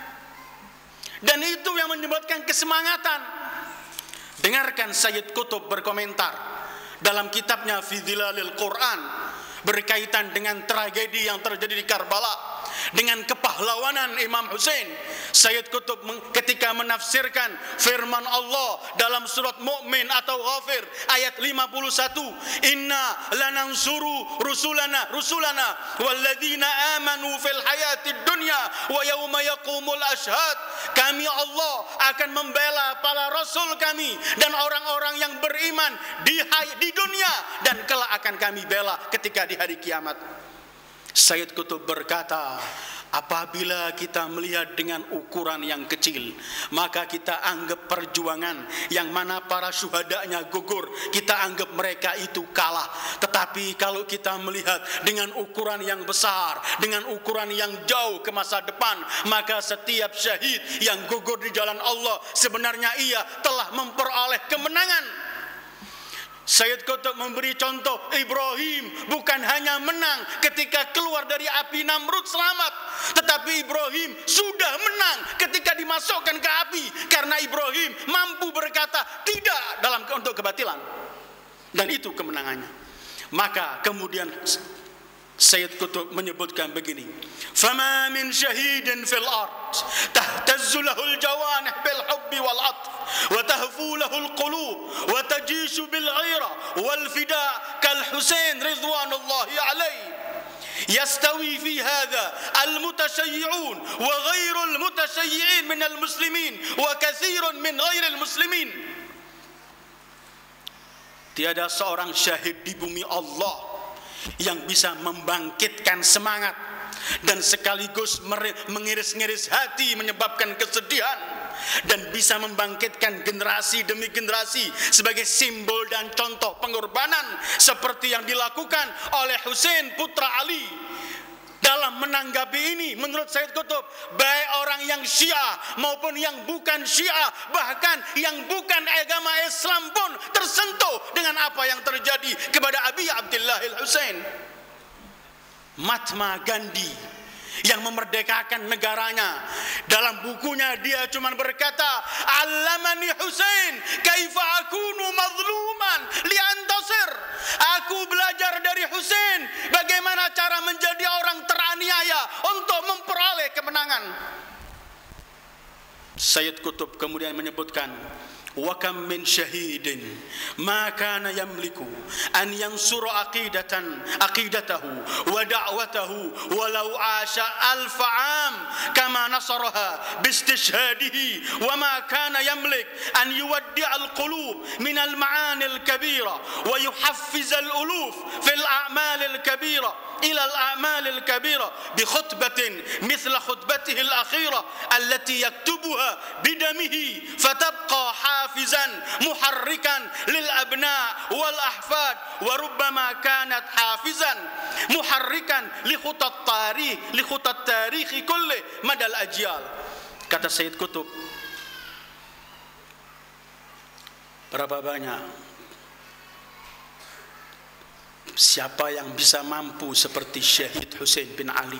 Dan itu yang menyebabkan kesemangatan. Dengarkan Sayyid Qutb berkomentar dalam kitabnya Fi Dhilalil Quran berkaitan dengan tragedi yang terjadi di Karbala, dengan kepahlawanan Imam Hussein. Sayyid Qutb ketika menafsirkan firman Allah dalam surat Mu'min atau Ghafir ayat lima puluh satu, inna lanansuru rusulana rusulana walladzina amanu fil hayatid dunya wa yauma yaqumul ashhad. Kami Allah akan membela para rasul kami dan orang-orang yang beriman di di dunia, dan kelak akan kami bela ketika di hari kiamat. Sayyid Qutb berkata, apabila kita melihat dengan ukuran yang kecil, maka kita anggap perjuangan yang mana para syuhadanya gugur, kita anggap mereka itu kalah. Tetapi kalau kita melihat dengan ukuran yang besar, dengan ukuran yang jauh ke masa depan, maka setiap syahid yang gugur di jalan Allah sebenarnya ia telah memperoleh kemenangan. Sayyid Qutb memberi contoh, Ibrahim bukan hanya menang ketika keluar dari api Namrud selamat, tetapi Ibrahim sudah menang ketika dimasukkan ke api, karena Ibrahim mampu berkata tidak dalam untuk kebatilan, dan itu kemenangannya. Maka kemudian Sayyid Qutb menyebutkan begini, fama min syahidin fil ard tahtazzu lahul jawanih bil hubbi wal atf wa tahfu lahul qulub wa tajishu bil ghaira wal fida kal Husain ridwanullahi alaihi. Yastawi fi hadha al mutashayyi'un wa ghairul mutashayyi'in min al muslimin wa katsirun min ghairil muslimin. Tiada seorang syahid di bumi Allah yang bisa membangkitkan semangat dan sekaligus mengiris-ngiris hati, menyebabkan kesedihan, dan bisa membangkitkan generasi demi generasi sebagai simbol dan contoh pengorbanan seperti yang dilakukan oleh Husain putra Ali. Dalam menanggapi ini, menurut Sayyid Qutb, baik orang yang Syiah maupun yang bukan Syiah, bahkan yang bukan agama Islam pun tersentuh dengan apa yang terjadi kepada Abi Abdullah al-Husain. Mahatma Gandhi yang memerdekakan negaranya, dalam bukunya dia cuma berkata, allamani Husain kaifa akunu mazluman liantasir. Aku belajar dari Husain bagaimana cara menjadi orang teraniaya untuk memperoleh kemenangan. Sayyid Qutb kemudian menyebutkan, wa kam min syahidin ma kana yamliku an yansura aqidatan aqidatahu wa da'watahu walau asha alf am kama nasaraha bistishhadihi wa ma kana yamlik an yuwaddi al qulub min al ma'ani al kabira wa yuhaffiz al uluf fi al a'mal al kabira إلى الأعمال الكبيرة بخطبة مثل خطبته الأخيرة التي يكتبها بدمه فتبقى حافزا محركا للأبناء والأحفاد وربما كانت حافزا محركا لخطى التاريخ لخطى التاريخ كله مدى الأجيال. Kata Sayyid Qutb, berapa banyak siapa yang bisa mampu seperti Syahid Husain bin Ali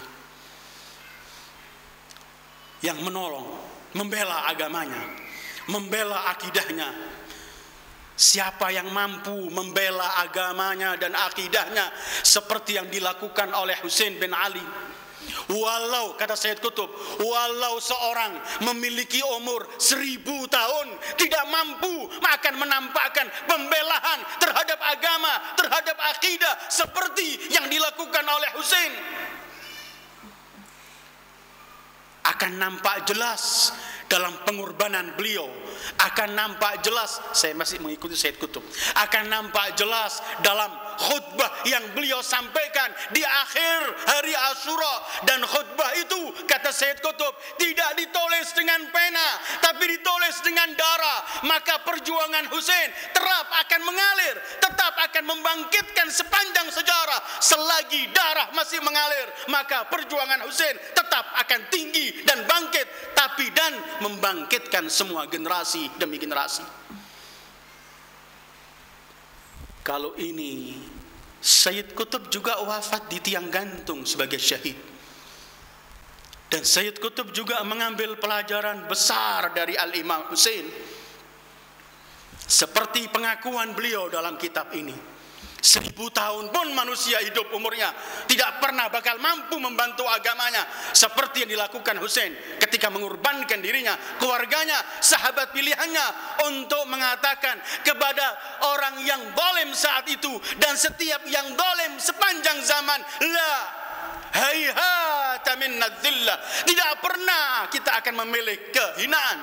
yang menolong, membela agamanya, membela akidahnya. Siapa yang mampu membela agamanya dan akidahnya seperti yang dilakukan oleh Husain bin Ali? Walau, kata Sayyid Qutb, walau seorang memiliki umur seribu tahun tidak mampu akan menampakkan pembelaan terhadap agama, terhadap akidah seperti yang dilakukan oleh Husain. Akan nampak jelas dalam pengorbanan beliau, akan nampak jelas, saya masih mengikuti Sayyid Qutb, akan nampak jelas dalam khutbah yang beliau sampaikan di akhir hari Asyura. Dan khutbah itu, kata Sayyid Qutb, tidak ditulis dengan pena tapi ditulis dengan darah. Maka perjuangan Husain terap akan mengalir, tetap akan membangkitkan sepanjang sejarah. Selagi darah masih mengalir, maka perjuangan Husain tetap akan tinggi dan bangkit, tapi dan membangkitkan semua generasi demi generasi. Kalau ini, Sayyid Qutb juga wafat di tiang gantung sebagai syahid. Dan Sayyid Qutb juga mengambil pelajaran besar dari Al-Imam Husain. Seperti pengakuan beliau dalam kitab ini, seribu tahun pun manusia hidup umurnya tidak pernah bakal mampu membantu agamanya seperti yang dilakukan Husain ketika mengorbankan dirinya, keluarganya, sahabat pilihannya untuk mengatakan kepada orang yang zalim saat itu dan setiap yang zalim sepanjang zaman, la hayhata minna dzillah, tidak pernah kita akan memilih kehinaan.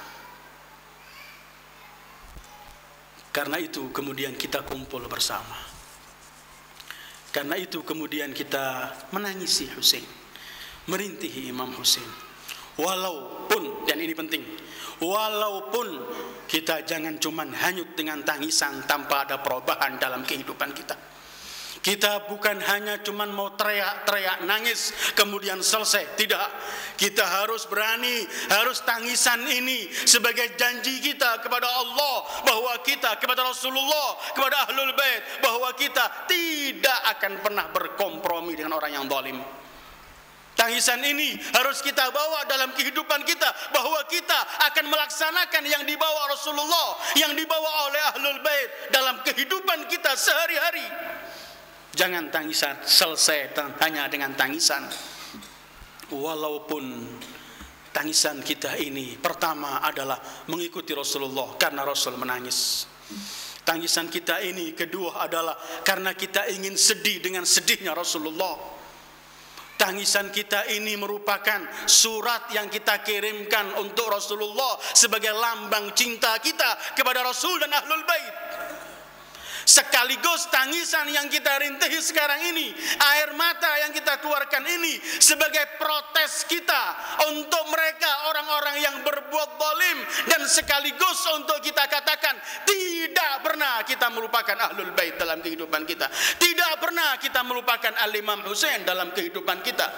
Karena itu kemudian kita kumpul bersama. Karena itu kemudian kita menangisi Husain, merintihi Imam Husain. Walaupun, dan ini penting, walaupun kita jangan cuman hanyut dengan tangisan tanpa ada perubahan dalam kehidupan kita. Kita bukan hanya cuman mau teriak-teriak nangis kemudian selesai. Tidak. Kita harus berani, harus tangisan ini sebagai janji kita kepada Allah, bahwa kita kepada Rasulullah, kepada Ahlul Bait, bahwa kita tidak akan pernah berkompromi dengan orang yang zalim. Tangisan ini harus kita bawa dalam kehidupan kita, bahwa kita akan melaksanakan yang dibawa Rasulullah, yang dibawa oleh Ahlul Bait dalam kehidupan kita sehari-hari. Jangan tangisan selesai hanya dengan tangisan. Walaupun tangisan kita ini pertama adalah mengikuti Rasulullah karena Rasul menangis. Tangisan kita ini kedua adalah karena kita ingin sedih dengan sedihnya Rasulullah. Tangisan kita ini merupakan surat yang kita kirimkan untuk Rasulullah sebagai lambang cinta kita kepada Rasul dan Ahlul Bait. Sekaligus tangisan yang kita rintihi sekarang ini, air mata yang kita keluarkan ini sebagai protes kita untuk mereka orang-orang yang berbuat zalim, dan sekaligus untuk kita katakan tidak pernah kita melupakan Ahlul Bait dalam kehidupan kita. Tidak pernah kita melupakan Al-Imam Husain dalam kehidupan kita.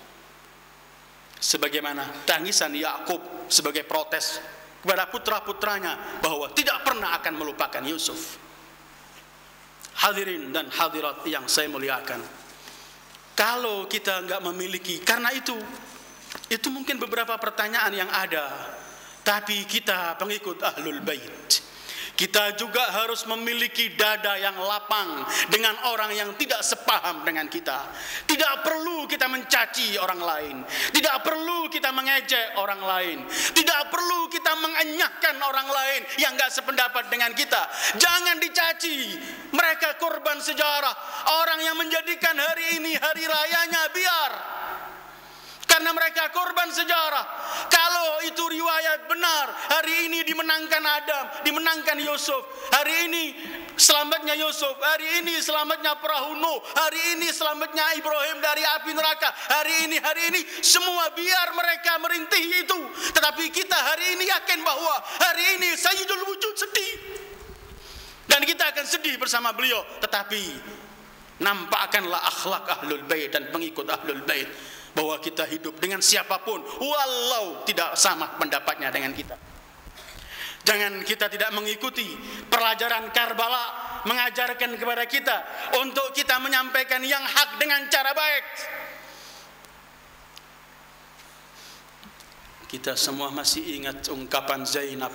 Sebagaimana tangisan Yakub sebagai protes kepada putra-putranya bahwa tidak pernah akan melupakan Yusuf. Hadirin dan hadirat yang saya muliakan, kalau kita enggak memiliki, karena itu itu mungkin beberapa pertanyaan yang ada, tapi kita pengikut Ahlul Bait, Kita juga harus memiliki dada yang lapang dengan orang yang tidak sepaham dengan kita. Tidak perlu kita mencaci orang lain. Tidak perlu kita mengejek orang lain. Tidak perlu kita mengenyahkan orang lain yang gak sependapat dengan kita. Jangan dicaci. Mereka korban sejarah. Orang yang menjadikan hari ini hari rayanya, biar. Karena mereka korban sejarah. Kalau itu riwayat benar, hari ini dimenangkan Adam, dimenangkan Yusuf. Hari ini selamatnya Yusuf, hari ini selamatnya perahu Nuh, hari ini selamatnya Ibrahim dari api neraka. Hari ini, hari ini semua biar mereka merintih itu. Tetapi kita hari ini yakin bahwa hari ini Sayyidul Wujud sedih. Dan kita akan sedih bersama beliau. Tetapi nampakkanlah akhlak Ahlul Bait dan pengikut Ahlul Bait, bahwa kita hidup dengan siapapun walau tidak sama pendapatnya dengan kita. Jangan kita tidak mengikuti pelajaran Karbala mengajarkan kepada kita untuk kita menyampaikan yang hak dengan cara baik. Kita semua masih ingat ungkapan Zainab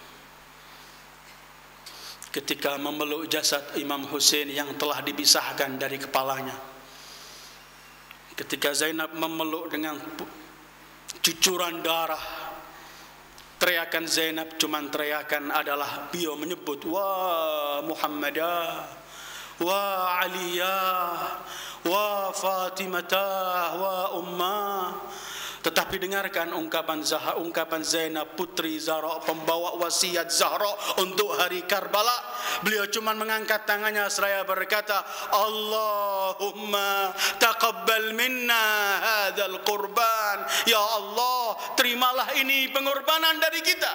ketika memeluk jasad Imam Husain yang telah dipisahkan dari kepalanya. Ketika Zainab memeluk dengan cucuran darah, teriakan Zainab cuman teriakan adalah beliau menyebut wa Muhammadah, wa Aliyah, wa Fatimah, wa Ummah. Tetapi dengarkan ungkapan Zahra, ungkapan Zainab putri Zahra, pembawa wasiat Zahra untuk hari Karbala. Beliau cuma mengangkat tangannya seraya berkata, Allahumma taqabbal minna hadzal qurban. Ya Allah, terimalah ini pengorbanan dari kita.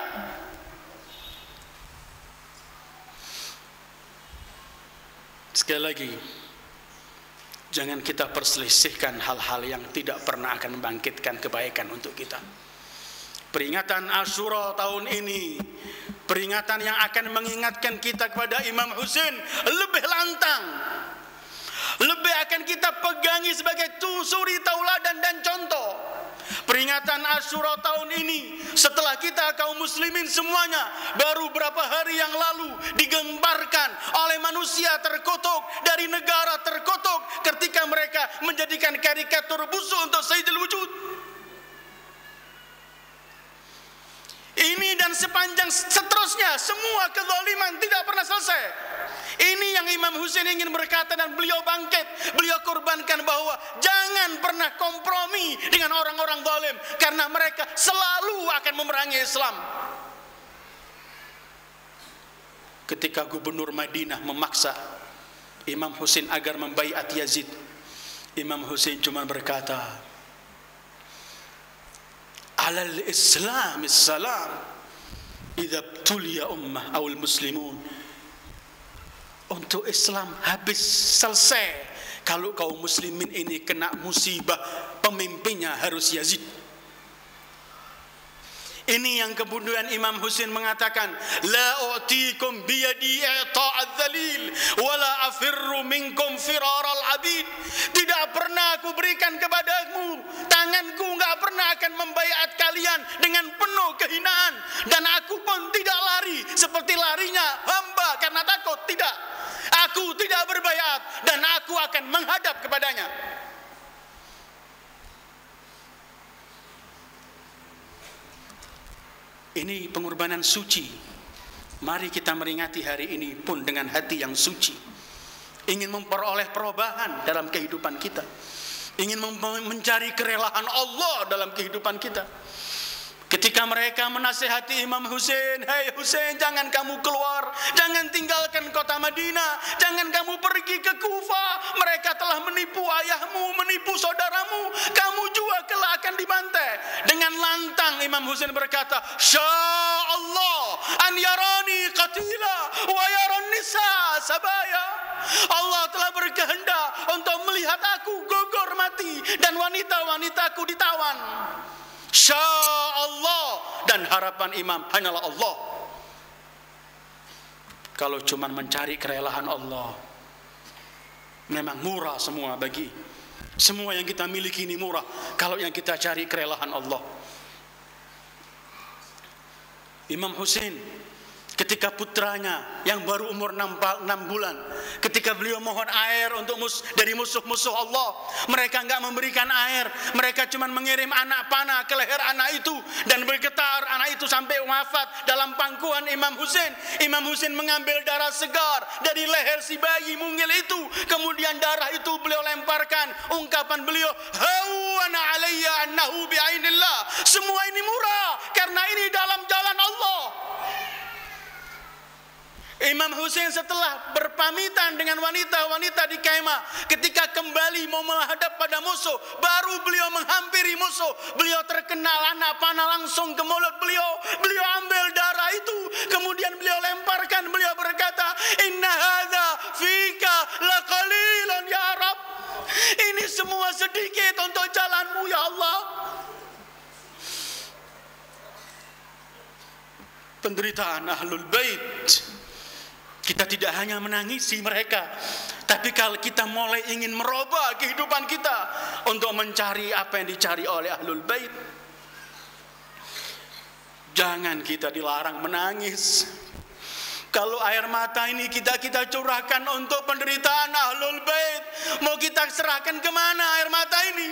Sekali lagi, jangan kita perselisihkan hal-hal yang tidak pernah akan membangkitkan kebaikan untuk kita. Peringatan Asyura tahun ini, peringatan yang akan mengingatkan kita kepada Imam Husain lebih lantang, lebih akan kita pegangi sebagai suri tauladan dan contoh. Peringatan Asyura tahun ini, setelah kita kaum muslimin semuanya baru berapa hari yang lalu digembarkan oleh manusia terkutuk dari negara terkutuk ketika mereka menjadikan karikatur busuk untuk Sayyidul Wujud. Ini dan sepanjang seterusnya, semua kezaliman tidak pernah selesai. Ini yang Imam Husain ingin berkata dan beliau bangkit, beliau korbankan bahwa jangan pernah kompromi dengan orang-orang zalim, karena mereka selalu akan memerangi Islam. Ketika gubernur Madinah memaksa Imam Husain agar membaiat Yazid, Imam Husain cuma berkata, alal Islam salam idza tuliya ummah awal muslimun. Untuk Islam habis selesai kalau kaum muslimin ini kena musibah, pemimpinnya harus Yazid. Ini yang kemudian Imam Husain mengatakan, la u'tikum biyadi i'ta'adz dzalil wala afirru minkum firaral abid. Tidak pernah aku berikan kepadamu, tanganku enggak pernah akan membaiat kalian dengan penuh kehinaan, dan aku pun tidak lari seperti larinya hamba karena takut. Tidak, aku tidak berbaiat dan aku akan menghadap kepadanya. Ini pengorbanan suci. Mari kita meringati hari ini pun dengan hati yang suci, ingin memperoleh perubahan dalam kehidupan kita, ingin mencari kerelaan Allah dalam kehidupan kita. Ketika mereka menasihati Imam Husain, "Hai Husain, jangan kamu keluar, jangan tinggalkan kota Madinah, jangan kamu pergi ke Kufah. Mereka telah menipu ayahmu, menipu saudaramu, kamu juga kelak akan dibantai." Dengan lantang Imam Husain berkata, "Sya'allah an yarani qatila wa yaran nisa sabaya." Allah telah berkehendak untuk melihat aku gugur mati dan wanita-wanitaku ditawan. Sya'allah, dan harapan imam hanyalah Allah. Kalau cuma mencari kerelaan Allah, memang murah semua bagi. Semua yang kita miliki ini murah kalau yang kita cari kerelaan Allah. Imam Husain ketika putranya yang baru umur enam bulan, ketika beliau mohon air untuk mus, dari musuh-musuh Allah, mereka enggak memberikan air, mereka cuma mengirim anak panah ke leher anak itu dan bergetar anak itu sampai wafat dalam pangkuan Imam Husain. Imam Husain mengambil darah segar dari leher si bayi mungil itu, kemudian darah itu beliau lemparkan. Ungkapan beliau, hawana alayya annahu bi'ainillah, semua ini murah karena ini dalam jalan Allah. Imam Husain setelah berpamitan dengan wanita-wanita di kemah, ketika kembali mau menghadap pada musuh, baru beliau menghampiri musuh, beliau terkenal anak panah langsung ke mulut beliau, beliau ambil darah itu, kemudian beliau lemparkan, beliau berkata, inna hadza fika laqalilun ya Rabb, ini semua sedikit untuk jalanmu ya Allah. Penderitaan Ahlul Bait, kita tidak hanya menangisi mereka, tapi kalau kita mulai ingin merubah kehidupan kita untuk mencari apa yang dicari oleh Ahlul Bait, jangan kita dilarang menangis. Kalau air mata ini kita kita curahkan untuk penderitaan Ahlul Bait, mau kita serahkan kemana air mata ini?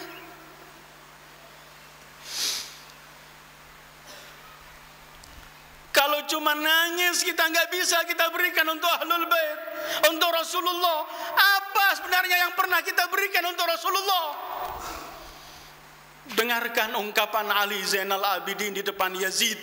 Kalau cuma nangis kita nggak bisa kita berikan untuk Ahlul Bait, untuk Rasulullah. Apa sebenarnya yang pernah kita berikan untuk Rasulullah? Dengarkan ungkapan Ali Zainal Abidin di depan Yazid.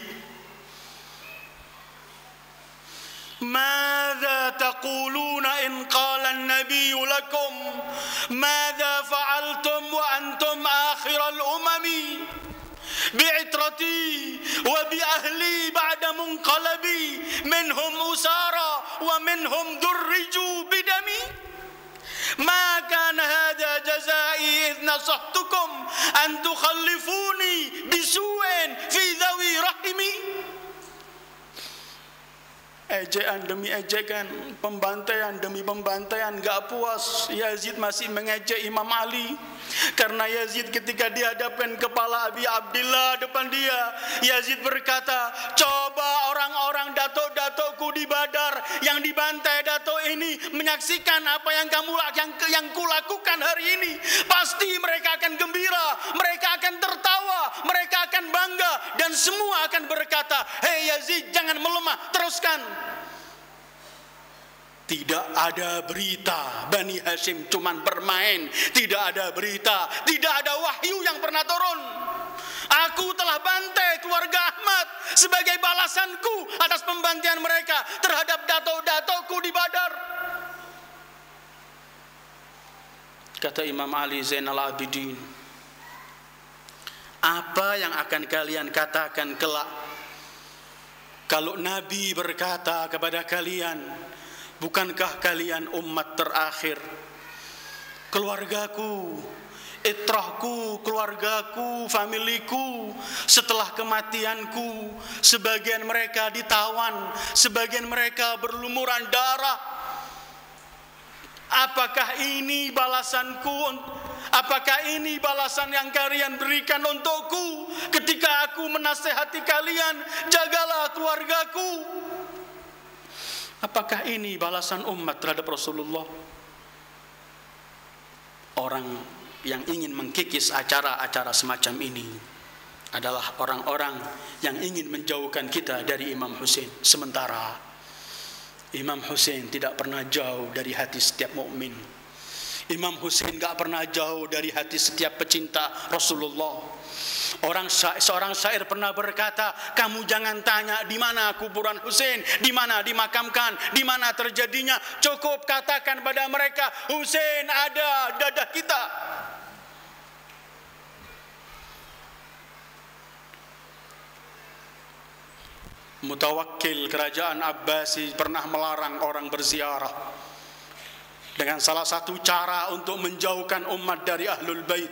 Madza taquluna in qala an-nabiyyu lakum madza fa'altum wa antum akhiral umami bi'itrati wa bi ahli ba'da munqalabi minhum usara wa minhum durriju bidami ma kana hadha jazai idh nasahtukum an tukhallifuni bisu'in fi dhawi rahimi. Ejekan demi ejekan, pembantaian demi pembantaian, gak puas Yazid masih mengejek Imam Ali. Karena Yazid ketika dihadapkan kepala Abi Abdillah depan dia, Yazid berkata, coba orang-orang datuk-datukku di Badar yang dibantai datuk ini menyaksikan apa yang kamu yang, yang kulakukan hari ini, pasti mereka akan gembira, mereka akan tertawa, mereka akan bangga, dan semua akan berkata, hei Yazid, jangan melemah, teruskan. Tidak ada berita Bani Hashim cuman bermain, tidak ada berita, tidak ada wahyu yang pernah turun. Aku telah bantai keluarga Ahmad sebagai balasanku atas pembantaian mereka terhadap datuk-datukku di Badar. Kata Imam Ali Zainal Abidin, apa yang akan kalian katakan kelak kalau Nabi berkata kepada kalian, bukankah kalian umat terakhir? Keluargaku, itrahku, keluargaku, familiku, setelah kematianku, sebagian mereka ditawan, sebagian mereka berlumuran darah. Apakah ini balasanku? Apakah ini balasan yang kalian berikan untukku ketika aku menasihati kalian, jagalah keluargaku? Apakah ini balasan umat terhadap Rasulullah? Orang yang ingin mengkikis acara-acara semacam ini adalah orang-orang yang ingin menjauhkan kita dari Imam Husain. Sementara Imam Husain tidak pernah jauh dari hati setiap mukmin. Imam Husain gak pernah jauh dari hati setiap pecinta Rasulullah. Orang seorang syair pernah berkata, kamu jangan tanya di mana kuburan Husain, di mana dimakamkan, di mana terjadinya. Cukup katakan pada mereka, Husain ada dadah kita. Mutawakkil kerajaan Abbasi pernah melarang orang berziarah dengan salah satu cara untuk menjauhkan umat dari Ahlul Bait.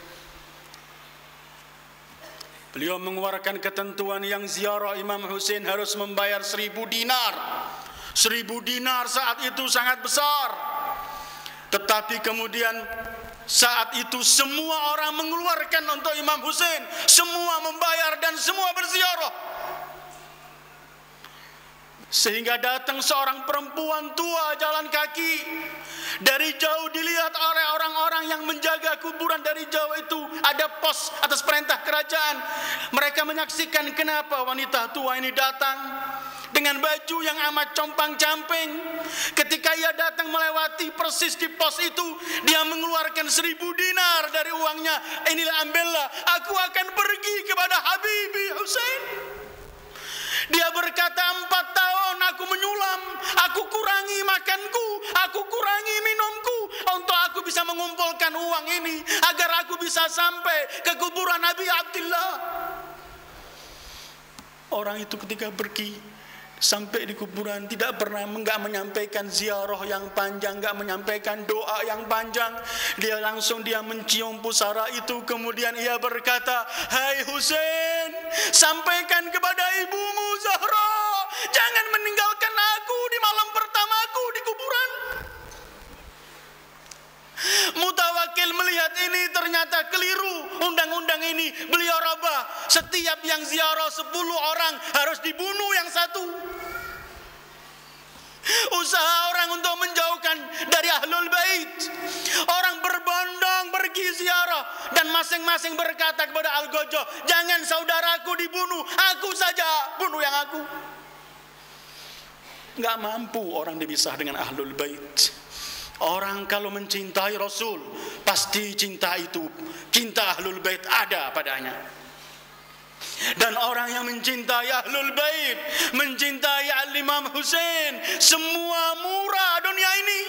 Beliau mengeluarkan ketentuan yang ziarah Imam Husain harus membayar seribu dinar. Seribu dinar saat itu sangat besar. Tetapi kemudian saat itu semua orang mengeluarkan untuk Imam Husain. Semua membayar dan semua berziarah. Sehingga datang seorang perempuan tua jalan kaki. Dari jauh dilihat oleh orang-orang yang menjaga kuburan. Dari jauh itu ada pos atas perintah kerajaan. Mereka menyaksikan kenapa wanita tua ini datang dengan baju yang amat compang-camping. Ketika ia datang melewati persis di pos itu, dia mengeluarkan seribu dinar dari uangnya. Inilah, ambillah, aku akan pergi kepada Habibi Husain. Dia berkata, empat tahun aku menyulam, aku kurangi makanku, aku kurangi minumku, untuk aku bisa mengumpulkan uang ini, agar aku bisa sampai ke kuburan Nabi Abdullah. Orang itu ketika pergi sampai di kuburan tidak pernah enggak menyampaikan ziarah yang panjang, enggak menyampaikan doa yang panjang. Dia langsung dia mencium pusara itu, kemudian ia berkata, "Hai Husain, sampaikan kepada ibumu Zahra, jangan meninggalkan aku di malam pertamaku di kuburan." Mutawakil melihat ini ternyata keliru undang-undang ini. Beliau rubah, setiap yang ziarah sepuluh orang harus dibunuh yang satu. Usaha orang untuk menjauhkan dari Ahlul Bait. Orang berbondong pergi ziarah dan masing-masing berkata kepada Al-Gojo, "Jangan saudaraku dibunuh, aku saja bunuh yang aku." Enggak mampu orang dipisah dengan Ahlul Bait. Orang kalau mencintai Rasul, pasti cinta itu, cinta Ahlul Bait ada padanya. Dan orang yang mencintai Ahlul Bait, mencintai Al-Imam Husain, semua murah dunia ini.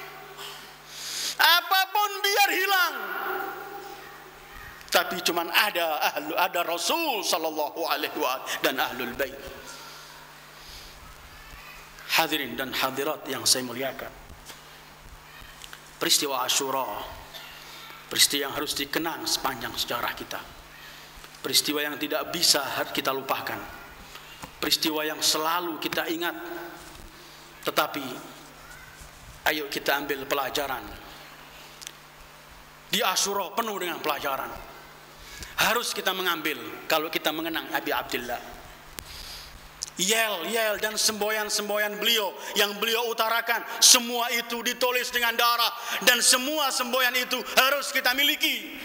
Apapun biar hilang. Tapi cuman ada ahlu, ada Rasul sallallahu alaihi wasallam dan Ahlul Bait. Hadirin dan hadirat yang saya muliakan, peristiwa Asyura, peristiwa yang harus dikenang sepanjang sejarah kita, peristiwa yang tidak bisa kita lupakan, peristiwa yang selalu kita ingat. Tetapi ayo kita ambil pelajaran. Di Asyura penuh dengan pelajaran. Harus kita mengambil kalau kita mengenang Abi Abdullah. Yel-yel dan semboyan-semboyan beliau yang beliau utarakan, semua itu ditulis dengan darah, dan semua semboyan itu harus kita miliki.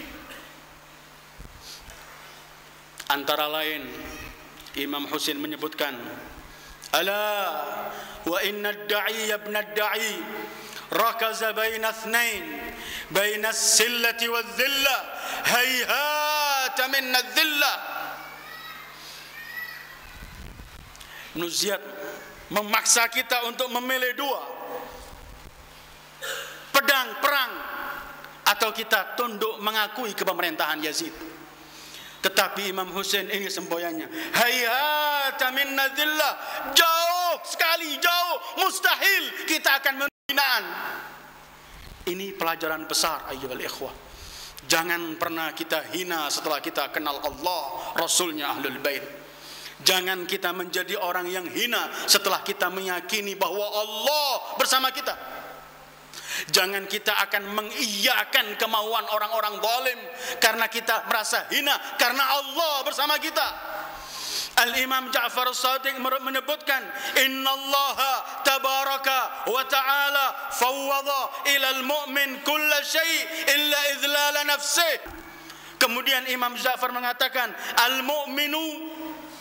Antara lain Imam Husain menyebutkan, "Ala wa inna ad-da'i ibn ad-da'i rakaza baina ithnain baina as-sillati wadh-dhillah hayhata min adh-dhillah." Ibnu Ziyad memaksa kita untuk memilih dua, pedang perang atau kita tunduk mengakui kepemerintahan Yazid. Tetapi Imam Husain ini semboyannya, hayata min nadillah, jauh sekali, jauh, mustahil kita akan menhinaan. Ini pelajaran besar ayyuhal ikhwah. Jangan pernah kita hina setelah kita kenal Allah, Rasulnya, Ahlul Bait. Jangan kita menjadi orang yang hina setelah kita meyakini bahwa Allah bersama kita. Jangan kita akan mengiyakan kemauan orang-orang zalim karena kita merasa hina karena Allah bersama kita. Al-Imam Ja'far As-Sadiq menyebutkan, "Innallaha tabaraka wa ta'ala fawwada ila al-mu'min kulla syai' illa idlala nafsih." Kemudian Imam Ja'far mengatakan, "Al-mu'minu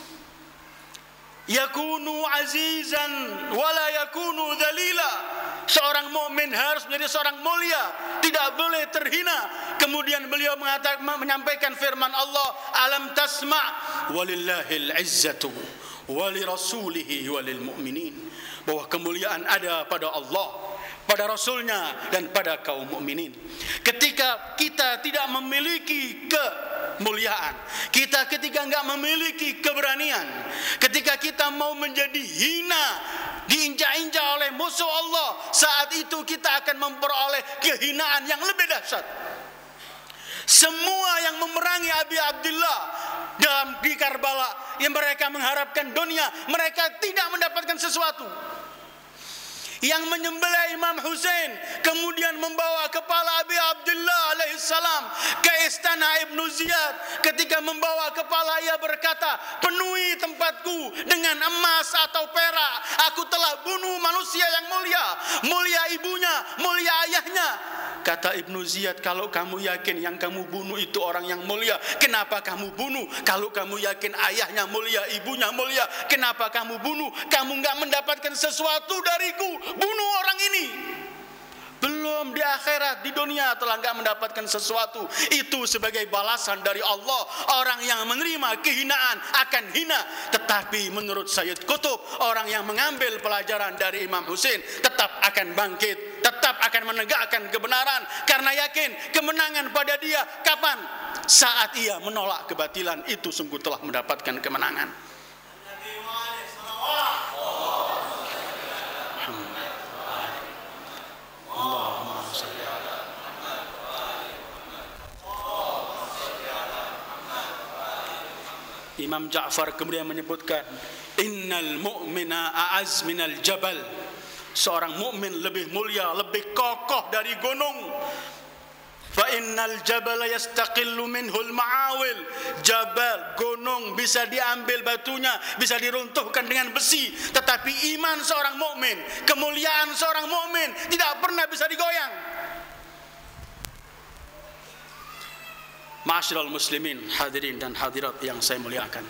yakunu azizan wala yakunu dhalila." Seorang mukmin harus menjadi seorang mulia, tidak boleh terhina. Kemudian beliau mengatakan, menyampaikan firman Allah, "Alam tasma' walillahil izzatu walirasulihi walil mu'minin." Bahwa kemuliaan ada pada Allah, pada Rasulnya, dan pada kaum mukminin. Ketika kita tidak memiliki kemuliaan, kita ketika enggak memiliki keberanian, ketika kita mau menjadi hina, diinjak-injak oleh musuh Allah, saat itu kita akan memperoleh kehinaan yang lebih dahsyat. Semua yang memerangi Abi Abdullah dalam di Karbala, yang mereka mengharapkan dunia, mereka tidak mendapatkan sesuatu. yang menyembelih Imam Husain, kemudian membawa kepala Abi Abdullah alaihissalam ke istana Ibnu Ziyad. Ketika membawa kepala, ia berkata, penuhi tempatku dengan emas atau perak. Aku telah bunuh manusia yang mulia, mulia ibunya, mulia ayahnya. Kata Ibnu Ziyad, kalau kamu yakin yang kamu bunuh itu orang yang mulia, kenapa kamu bunuh? Kalau kamu yakin ayahnya mulia, ibunya mulia, kenapa kamu bunuh? Kamu enggak mendapatkan sesuatu dariku, bunuh orang ini. Belum di akhirat, di dunia telah enggak mendapatkan sesuatu. Itu sebagai balasan dari Allah. Orang yang menerima kehinaan akan hina. Tetapi menurut Sayyid Qutb, orang yang mengambil pelajaran dari Imam Husain tetap akan bangkit, tetap akan menegakkan kebenaran, karena yakin kemenangan pada dia. Kapan? Saat ia menolak kebatilan, itu sungguh telah mendapatkan kemenangan. Imam Ja'far kemudian menyebutkan, innal mu'mina a'az minal jabal. Seorang mukmin lebih mulia, lebih kokoh dari gunung. Fa innal jabala yastaqillu minhul ma'awil. Jabal, gunung bisa diambil batunya, bisa diruntuhkan dengan besi, tetapi iman seorang mukmin, kemuliaan seorang mukmin tidak pernah bisa digoyang. Ma'asyiral muslimin, hadirin dan hadirat yang saya muliakan.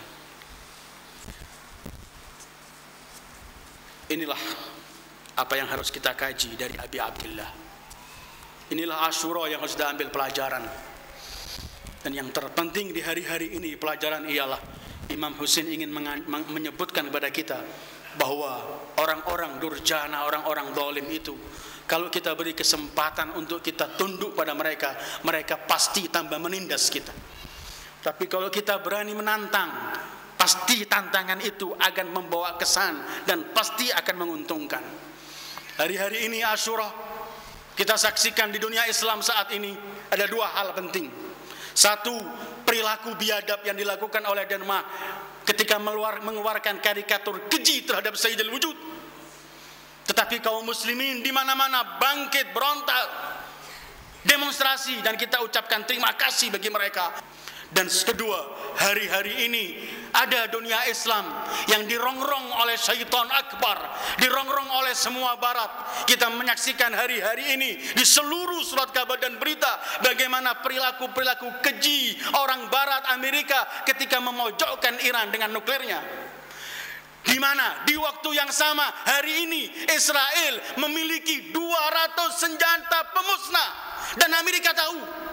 Inilah apa yang harus kita kaji dari Abi Abdullah. Inilah Asyura yang harus kita ambil pelajaran. Dan yang terpenting di hari-hari ini pelajaran ialah Imam Husain ingin menyebutkan kepada kita bahwa orang-orang durjana, orang-orang zalim itu, kalau kita beri kesempatan untuk kita tunduk pada mereka, mereka pasti tambah menindas kita. Tapi kalau kita berani menantang, pasti tantangan itu akan membawa kesan dan pasti akan menguntungkan. Hari-hari ini Asyura, kita saksikan di dunia Islam saat ini ada dua hal penting. Satu, perilaku biadab yang dilakukan oleh Denmark ketika mengeluarkan karikatur keji terhadap Sayyidul Wujud. Tetapi kaum muslimin di mana-mana bangkit, berontak, demonstrasi, dan kita ucapkan terima kasih bagi mereka. Dan kedua, hari-hari ini ada dunia Islam yang dirongrong oleh syaitan akbar, dirongrong oleh semua barat. Kita menyaksikan hari-hari ini di seluruh surat kabar dan berita bagaimana perilaku-perilaku keji orang barat Amerika ketika memojokkan Iran dengan nuklirnya. Di mana di waktu yang sama hari ini Israel memiliki dua ratus senjata pemusnah dan Amerika tahu.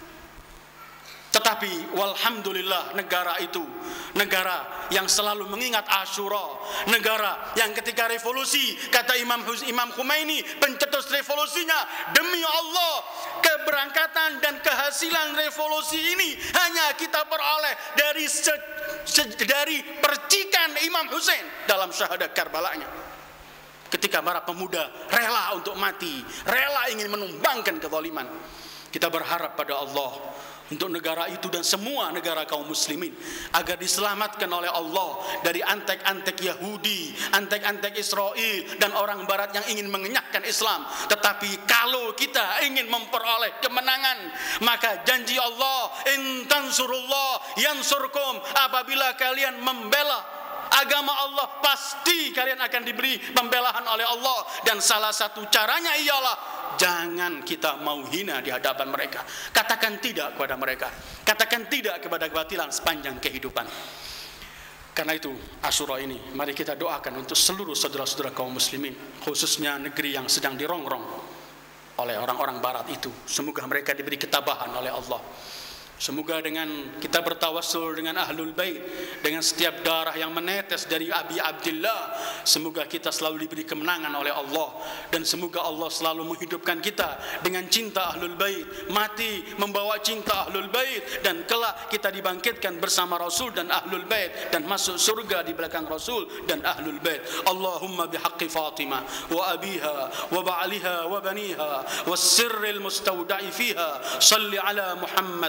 Tetapi walhamdulillah, negara itu negara yang selalu mengingat Asyura, negara yang ketika revolusi, kata Imam Imam Khomeini, pencetus revolusinya, demi Allah keberangkatan dan kehasilan revolusi ini hanya kita peroleh dari se, se, dari percikan Imam Husain dalam syahadat Karbalanya. Ketika para pemuda rela untuk mati, rela ingin menumbangkan kezaliman. Kita berharap pada Allah untuk negara itu dan semua negara kaum muslimin agar diselamatkan oleh Allah dari antek-antek Yahudi, antek-antek Israel dan orang barat yang ingin mengenyahkan Islam. Tetapi kalau kita ingin memperoleh kemenangan, maka janji Allah, in tansurullah yansurkum, apabila kalian membela agama Allah pasti kalian akan diberi pembelaan oleh Allah. Dan salah satu caranya ialah jangan kita mau hina di hadapan mereka. Katakan tidak kepada mereka, katakan tidak kepada kebatilan sepanjang kehidupan. Karena itu Asyura ini mari kita doakan untuk seluruh saudara-saudara kaum muslimin, khususnya negeri yang sedang dirongrong oleh orang-orang barat itu. Semoga mereka diberi ketabahan oleh Allah. Semoga dengan kita bertawassul dengan Ahlul Bait, dengan setiap darah yang menetes dari Abi Abdullah, semoga kita selalu diberi kemenangan oleh Allah. Dan semoga Allah selalu menghidupkan kita dengan cinta Ahlul Bait, mati membawa cinta Ahlul Bait, dan kelak kita dibangkitkan bersama Rasul dan Ahlul Bait dan masuk surga di belakang Rasul dan Ahlul Bait. Allahumma bihaqqi Fatimah wa abiha wa ba'liha wa baniha was sirril mustawda'i fiha salli ala Muhammad wa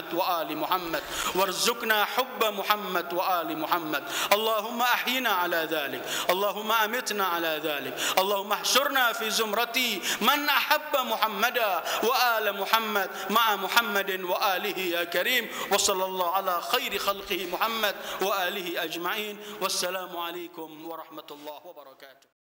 وآل محمد وارزقنا حب محمد وآل محمد اللهم أحينا على ذلك اللهم أمتنا على ذلك اللهم احشرنا في زمرة من أحب محمدا وآل محمد مع محمد وآله يا كريم وصلى الله على خير خلقه محمد وآله أجمعين والسلام عليكم ورحمة الله وبركاته.